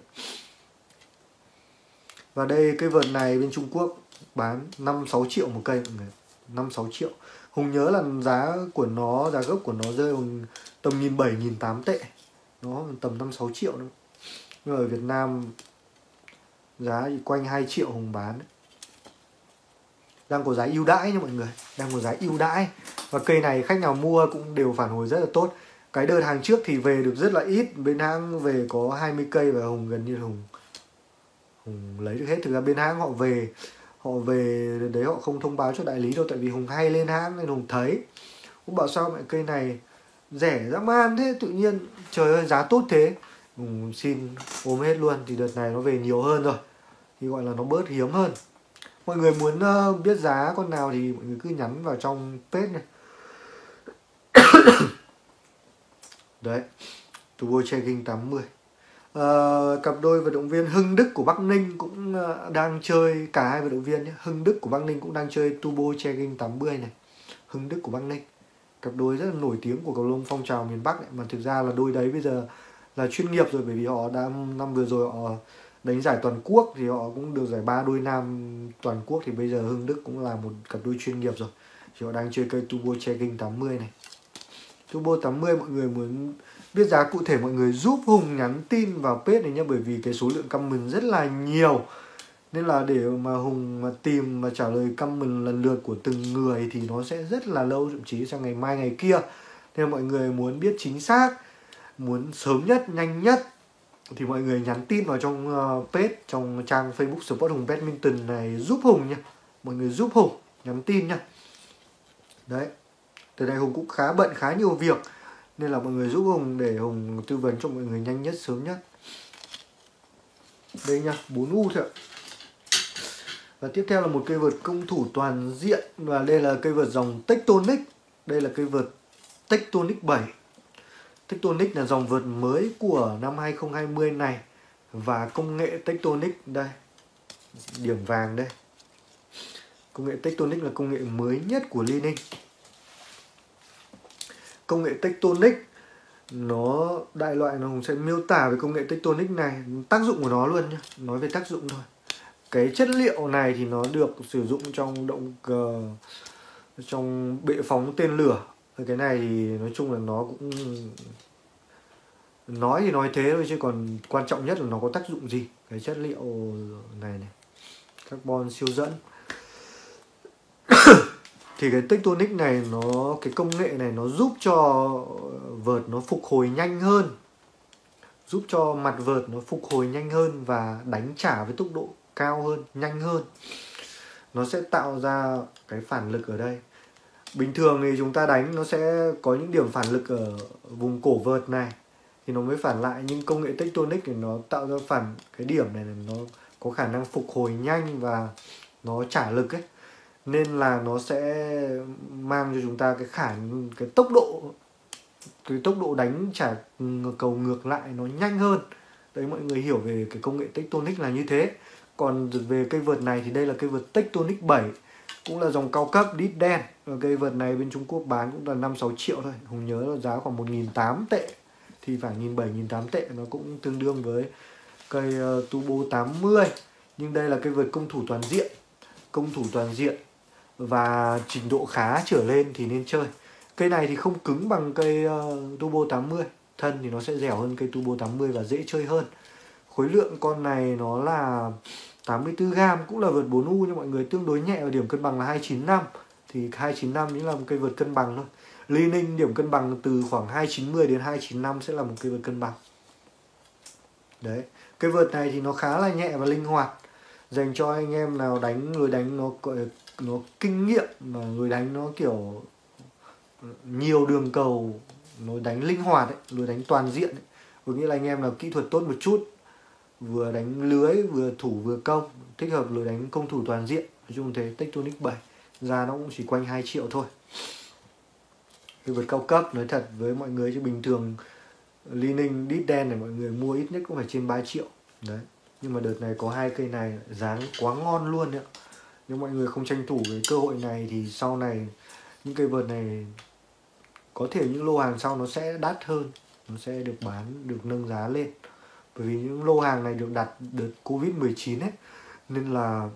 Và đây cây vợt này bên Trung Quốc bán 5-6 triệu một cây mọi người. 5-6 triệu. Hùng nhớ là giá gốc của nó rơi tầm 1.700-1.800 tệ. Nó tầm 5-6 triệu nữa. Nhưng mà ở Việt Nam giá thì quanh 2 triệu Hùng bán. Đang có giá ưu đãi nha mọi người. Đang có giá ưu đãi. Và cây này khách nào mua cũng đều phản hồi rất là tốt. Cái đợt hàng trước thì về được rất là ít. Bên hãng về có 20 cây và Hùng gần như Hùng lấy được hết. Thực ra bên hãng họ về đấy, họ không thông báo cho đại lý đâu. Tại vì Hùng hay lên hãng nên Hùng thấy. Hùng bảo sao mẹ cây này rẻ dã man thế, tự nhiên trời ơi giá tốt thế. Hùng xin ôm hết luôn. Thì đợt này nó về nhiều hơn rồi, thì gọi là nó bớt hiếm hơn. Mọi người muốn biết giá con nào thì mọi người cứ nhắn vào trong page này. Đấy, Turbo Chegging 80. Cặp đôi vận động viên Hưng Đức của Bắc Ninh cũng đang chơi, cả hai vận động viên nhé. Hưng Đức của Bắc Ninh cũng đang chơi Turbo Chegging 80 này. Hưng Đức của Bắc Ninh, cặp đôi rất là nổi tiếng của cầu lông phong trào miền Bắc này. Mà thực ra là đôi đấy bây giờ là chuyên nghiệp rồi, bởi vì họ đã năm vừa rồi họ đánh giải toàn quốc thì họ cũng được giải 3 đôi nam toàn quốc. Thì bây giờ Hưng Đức cũng là một cặp đôi chuyên nghiệp rồi, thì họ đang chơi cây Turbo Chegging 80 này. Turbo 80 mọi người muốn biết giá cụ thể, mọi người giúp Hùng nhắn tin vào page này nhé. Bởi vì cái số lượng comment rất là nhiều, nên là để mà Hùng mà tìm và trả lời comment lần lượt của từng người thì nó sẽ rất là lâu, thậm chí sang ngày mai ngày kia. Nên mọi người muốn biết chính xác, muốn sớm nhất, nhanh nhất thì mọi người nhắn tin vào trong page, trong trang Facebook Sport Hùng Badminton này giúp Hùng nha. Mọi người giúp Hùng nhắn tin nha. Đấy, từ đây Hùng cũng khá bận, khá nhiều việc, nên là mọi người giúp Hùng để Hùng tư vấn cho mọi người nhanh nhất, sớm nhất. Đây nha, 4U thôi ạ. Và tiếp theo là một cây vợt công thủ toàn diện. Và đây là cây vợt dòng Tectonic. Đây là cây vợt Tectonic 7. Tectonic là dòng vợt mới của năm 2020 này. Và công nghệ Tectonic đây, điểm vàng đây. Công nghệ Tectonic là công nghệ mới nhất của Li Ning. Công nghệ Tectonic nó đại loại, nó sẽ miêu tả về công nghệ Tectonic này, tác dụng của nó luôn nhé. Nói về tác dụng thôi. Cái chất liệu này thì nó được sử dụng trong bệ phóng tên lửa. Cái này thì nói chung là nó cũng nói thì nói thế thôi, chứ còn quan trọng nhất là nó có tác dụng gì. Cái chất liệu này carbon siêu dẫn. Thì cái Tectonic này cái công nghệ này nó giúp cho vợt nó phục hồi nhanh hơn, giúp cho mặt vợt nó phục hồi nhanh hơn và đánh trả với tốc độ cao hơn, nhanh hơn. Nó sẽ tạo ra cái phản lực ở đây. Bình thường thì chúng ta đánh nó sẽ có những điểm phản lực ở vùng cổ vợt này thì nó mới phản lại, nhưng công nghệ Tectonic thì nó tạo ra cái điểm này nó có khả năng phục hồi nhanh và nó trả lực ấy. Nên là nó sẽ mang cho chúng ta cái tốc độ đánh trả cầu ngược lại nó nhanh hơn. Đấy, mọi người hiểu về cái công nghệ Tectonic là như thế. Còn về cây vợt này thì đây là cây vợt Tectonic 7. cũng là dòng cao cấp đít đen. Và cây vợt này bên Trung Quốc bán cũng là 5-6 triệu thôi. Hùng nhớ là giá khoảng 1.800 tệ, thì phải 1.700-1.800 tệ, nó cũng tương đương với cây Turbo 80. Nhưng đây là cây vợt công thủ toàn diện. Công thủ toàn diện và trình độ khá trở lên thì nên chơi. Cây này thì không cứng bằng cây Turbo 80. Thân thì nó sẽ dẻo hơn cây Turbo 80 và dễ chơi hơn. Khối lượng con này nó là 84g, cũng là vợt 4U nhưng mọi người, tương đối nhẹ, và điểm cân bằng là 295. Thì 295 chính là một cây vợt cân bằng thôi. Li Ninh điểm cân bằng từ khoảng 290 đến 295 sẽ là một cây vợt cân bằng. Đấy, cây vợt này thì nó khá là nhẹ và linh hoạt, dành cho anh em nào đánh lối đánh nó kinh nghiệm, mà lối đánh nó kiểu nhiều đường cầu, lối đánh linh hoạt ấy, lối đánh toàn diện ấy. Có nghĩa là anh em nào kỹ thuật tốt một chút, vừa đánh lưới vừa thủ vừa công, thích hợp lối đánh công thủ toàn diện. Nói chung thế. Tectonic 7 giá nó cũng chỉ quanh 2 triệu thôi. Cái vợt cao cấp nói thật với mọi người, chứ bình thường Li Ninh đít đen này mọi người mua ít nhất cũng phải trên 3 triệu. Đấy. Nhưng mà đợt này có hai cây này dáng quá ngon luôn đấy. Nếu mọi người không tranh thủ cái cơ hội này thì sau này những cây vợt này có thể những lô hàng sau nó sẽ đắt hơn, nó sẽ được bán, được nâng giá lên. Bởi vì những lô hàng này được đặt đợt Covid-19 ấy, nên là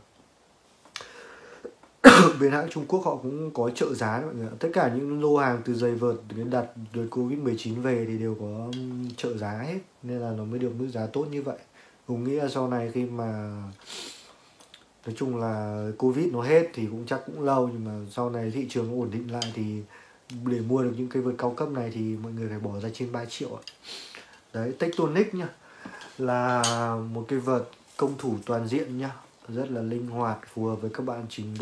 bên hãng Trung Quốc họ cũng có trợ giá đấy mọi người. Tất cả những lô hàng từ giày vợt đến đặt đợt Covid-19 về thì đều có trợ giá hết, nên là nó mới được mức giá tốt như vậy. Hùng nghĩ là sau này khi mà nói chung là Covid nó hết thì cũng chắc cũng lâu, nhưng mà sau này thị trường ổn định lại thì để mua được những cây vợt cao cấp này thì mọi người phải bỏ ra trên 3 triệu ạ. Đấy, Tectonic nhá, là một cây vợt công thủ toàn diện nhá, rất là linh hoạt, phù hợp với các bạn trình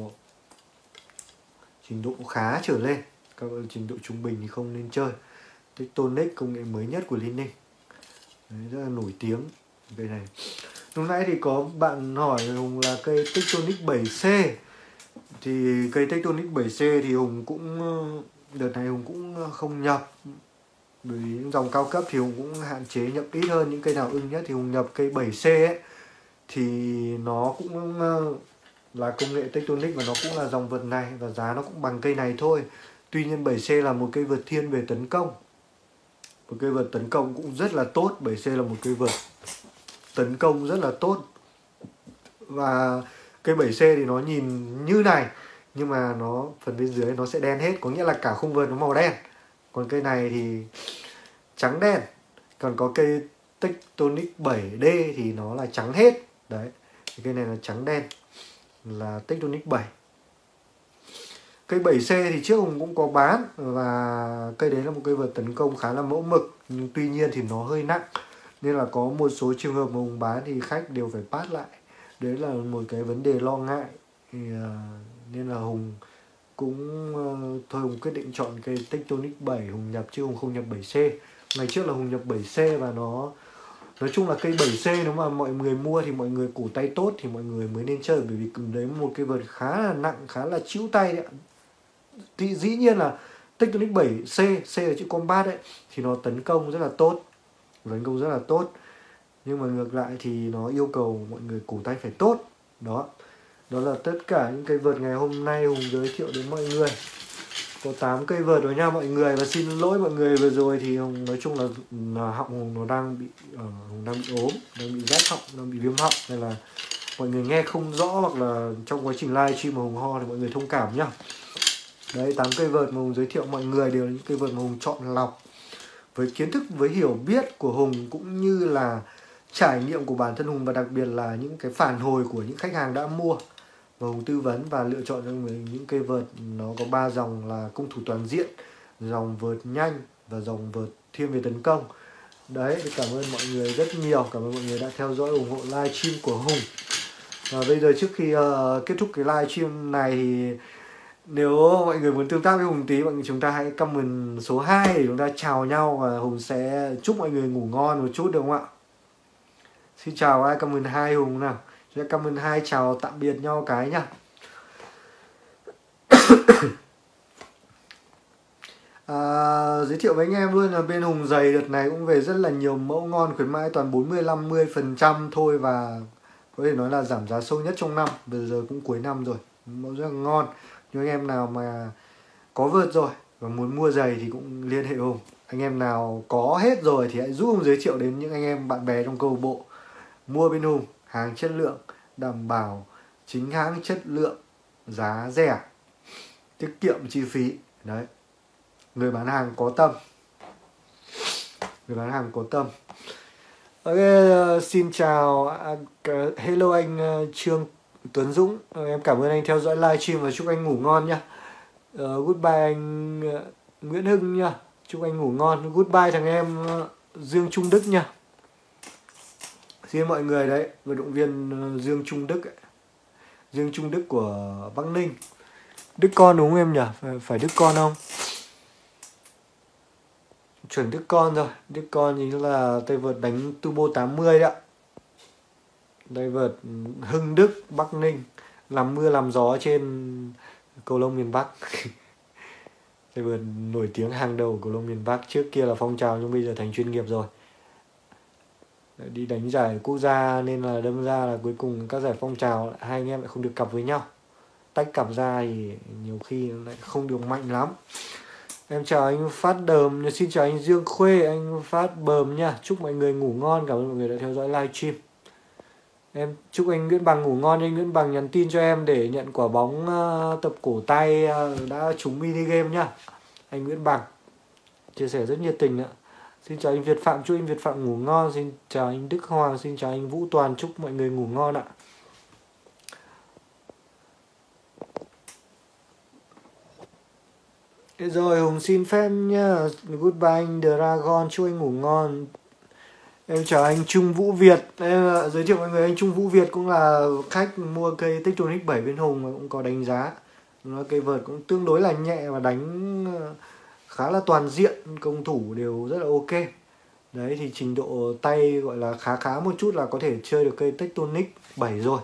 độ khá trở lên. Các bạn trình độ trung bình thì không nên chơi. Tectonic công nghệ mới nhất của Li Ninh. Đấy, rất là nổi tiếng cây này. Lúc nãy thì có bạn hỏi Hùng là cây Tectonic 7C. Thì cây Tectonic 7C thì Hùng cũng đợt này Hùng cũng không nhập, bởi vì những dòng cao cấp thì Hùng cũng hạn chế nhập ít hơn. Những cây nào ưng nhất thì Hùng nhập cây 7C ấy, thì nó cũng là công nghệ Tectonic và nó cũng là dòng vợt này, và giá nó cũng bằng cây này thôi. Tuy nhiên 7C là một cây vợt thiên về tấn công, một cây vợt tấn công cũng rất là tốt. 7C là một cây vợt tấn công rất là tốt. Và cây 7C thì nó nhìn như này, nhưng mà nó phần bên dưới nó sẽ đen hết, có nghĩa là cả khung vợt nó màu đen. Còn cây này thì trắng đen. Còn có cây Tectonic 7D thì nó là trắng hết. Đấy, thì cây này là trắng đen, là Tectonic 7. Cây 7C thì trước Hùng cũng có bán, và cây đấy là một cây vợt tấn công khá là mẫu mực, nhưng tuy nhiên thì nó hơi nặng, nên là có một số trường hợp mà Hùng bán thì khách đều phải pass lại. Đấy là một cái vấn đề lo ngại, thì, nên là Hùng cũng thôi Hùng quyết định chọn cây Tectonic 7 Hùng nhập, chứ Hùng không nhập 7C. Ngày trước là Hùng nhập 7C và nó nói chung là cây 7C nếu mà mọi người mua thì mọi người cổ tay tốt thì mọi người mới nên chơi, bởi vì đấy một cây vợt khá là nặng, khá là chịu tay đấy. Thì dĩ nhiên là Tectonic 7C, C là chữ combat đấy, thì nó tấn công rất là tốt, nhưng mà ngược lại thì nó yêu cầu mọi người cổ tay phải tốt. Đó là tất cả những cây vợt ngày hôm nay Hùng giới thiệu đến mọi người. Có 8 cây vợt rồi nha mọi người, và xin lỗi mọi người vừa rồi thì Hùng nói chung là họng Hùng nó đang bị Hùng đang bị ốm, đang bị rát họng, đang bị viêm họng, nên là mọi người nghe không rõ, hoặc là trong quá trình livestream mà Hùng ho thì mọi người thông cảm nhá. Đấy, 8 cây vợt mà Hùng giới thiệu mọi người đều là những cây vợt mà Hùng chọn lọc với kiến thức, với hiểu biết của Hùng, cũng như là trải nghiệm của bản thân Hùng, và đặc biệt là những cái phản hồi của những khách hàng đã mua, và Hùng tư vấn và lựa chọn cho mình những cây vợt nó có 3 dòng là công thủ toàn diện, dòng vợt nhanh và dòng vợt thiên về tấn công. Đấy, cảm ơn mọi người rất nhiều, cảm ơn mọi người đã theo dõi ủng hộ livestream của Hùng. Và bây giờ trước khi kết thúc cái livestream này thì nếu mọi người muốn tương tác với Hùng tí, chúng ta hãy comment số 2 để chúng ta chào nhau, và Hùng sẽ chúc mọi người ngủ ngon một chút được không ạ? Xin chào ai comment 2 Hùng nào. Chúng ta comment 2 chào tạm biệt nhau cái nhá. Giới thiệu với anh em luôn là bên Hùng giày đợt này cũng về rất là nhiều mẫu ngon, khuyến mãi toàn 40-50% thôi, và có thể nói là giảm giá sâu nhất trong năm. Bây giờ cũng cuối năm rồi, mẫu rất là ngon. Nhưng anh em nào mà có vợt rồi và muốn mua giày thì cũng liên hệ Hùng. Anh em nào có hết rồi thì hãy giúp Hùng giới thiệu đến những anh em bạn bè trong câu lạc bộ. Mua bên Hùng, hàng chất lượng, đảm bảo chính hãng, chất lượng, giá rẻ, tiết kiệm chi phí. Đấy, người bán hàng có tâm. Người bán hàng có tâm. Ok, xin chào, hello anh Trương Tuấn Dũng. Em cảm ơn anh theo dõi livestream và chúc anh ngủ ngon nhá. Goodbye anh Nguyễn Hưng nha. Chúc anh ngủ ngon. Goodbye thằng em Dương Trung Đức nha. Xin mọi người đấy, vận động viên Dương Trung Đức ấy. Dương Trung Đức của Bắc Ninh. Đức con đúng không em nhỉ? Phải Đức con không? Chuẩn Đức con rồi. Đức con chính là tay vợt đánh Turbo 80 đấy ạ. Tay vợt Hưng Đức, Bắc Ninh. Làm mưa làm gió trên cầu lông miền Bắc. Tay vợt nổi tiếng hàng đầu cầu lông miền Bắc. Trước kia là phong trào nhưng bây giờ thành chuyên nghiệp rồi. Đi đánh giải quốc gia nên là đâm ra là cuối cùng các giải phong trào hai anh em lại không được cặp với nhau. Tách cặp ra thì nhiều khi lại không được mạnh lắm. Em chào anh Phát Đờm, xin chào anh Dương Khuê, anh Phát Bờm nha. Chúc mọi người ngủ ngon, cảm ơn mọi người đã theo dõi livestream. Em chúc anh Nguyễn Bằng ngủ ngon. Anh Nguyễn Bằng nhắn tin cho em để nhận quả bóng tập cổ tay đã trúng mini game nhá. Anh Nguyễn Bằng chia sẻ rất nhiệt tình ạ. Xin chào anh Việt Phạm, chúc anh Việt Phạm ngủ ngon. Xin chào anh Đức Hoàng, xin chào anh Vũ Toàn, chúc mọi người ngủ ngon ạ. Thế rồi, Hùng xin phép nhá. Goodbye anh Dragon, chúc anh ngủ ngon. Em chào anh Trung Vũ Việt. Em giới thiệu mọi người, anh Trung Vũ Việt cũng là khách mua cây Tectonic 7 bên Hùng và cũng có đánh giá. Nó cây vợt cũng tương đối là nhẹ và đánh khá là toàn diện, công thủ đều rất là ok. Đấy thì trình độ tay gọi là khá một chút là có thể chơi được cây Tectonic 7 rồi.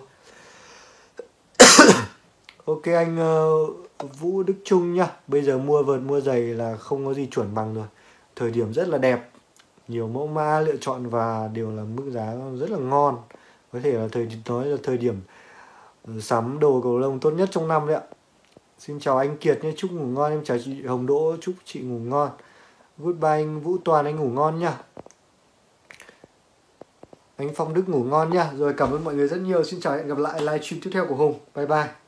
Ok anh Vũ Đức Trung nhá. Bây giờ mua vợt mua giày là không có gì chuẩn bằng rồi. Thời điểm rất là đẹp, nhiều mẫu mã lựa chọn và đều là mức giá rất là ngon. Có thể là thời điểm sắm đồ cầu lông tốt nhất trong năm đấy ạ. Xin chào anh Kiệt nhé, chúc ngủ ngon. Em chào chị Hồng Đỗ, chúc chị ngủ ngon. Goodbye anh Vũ Toàn, anh ngủ ngon nhá. Anh Phong Đức ngủ ngon nhá. Rồi cảm ơn mọi người rất nhiều. Xin chào, hẹn gặp lại livestream tiếp theo của Hùng. Bye bye.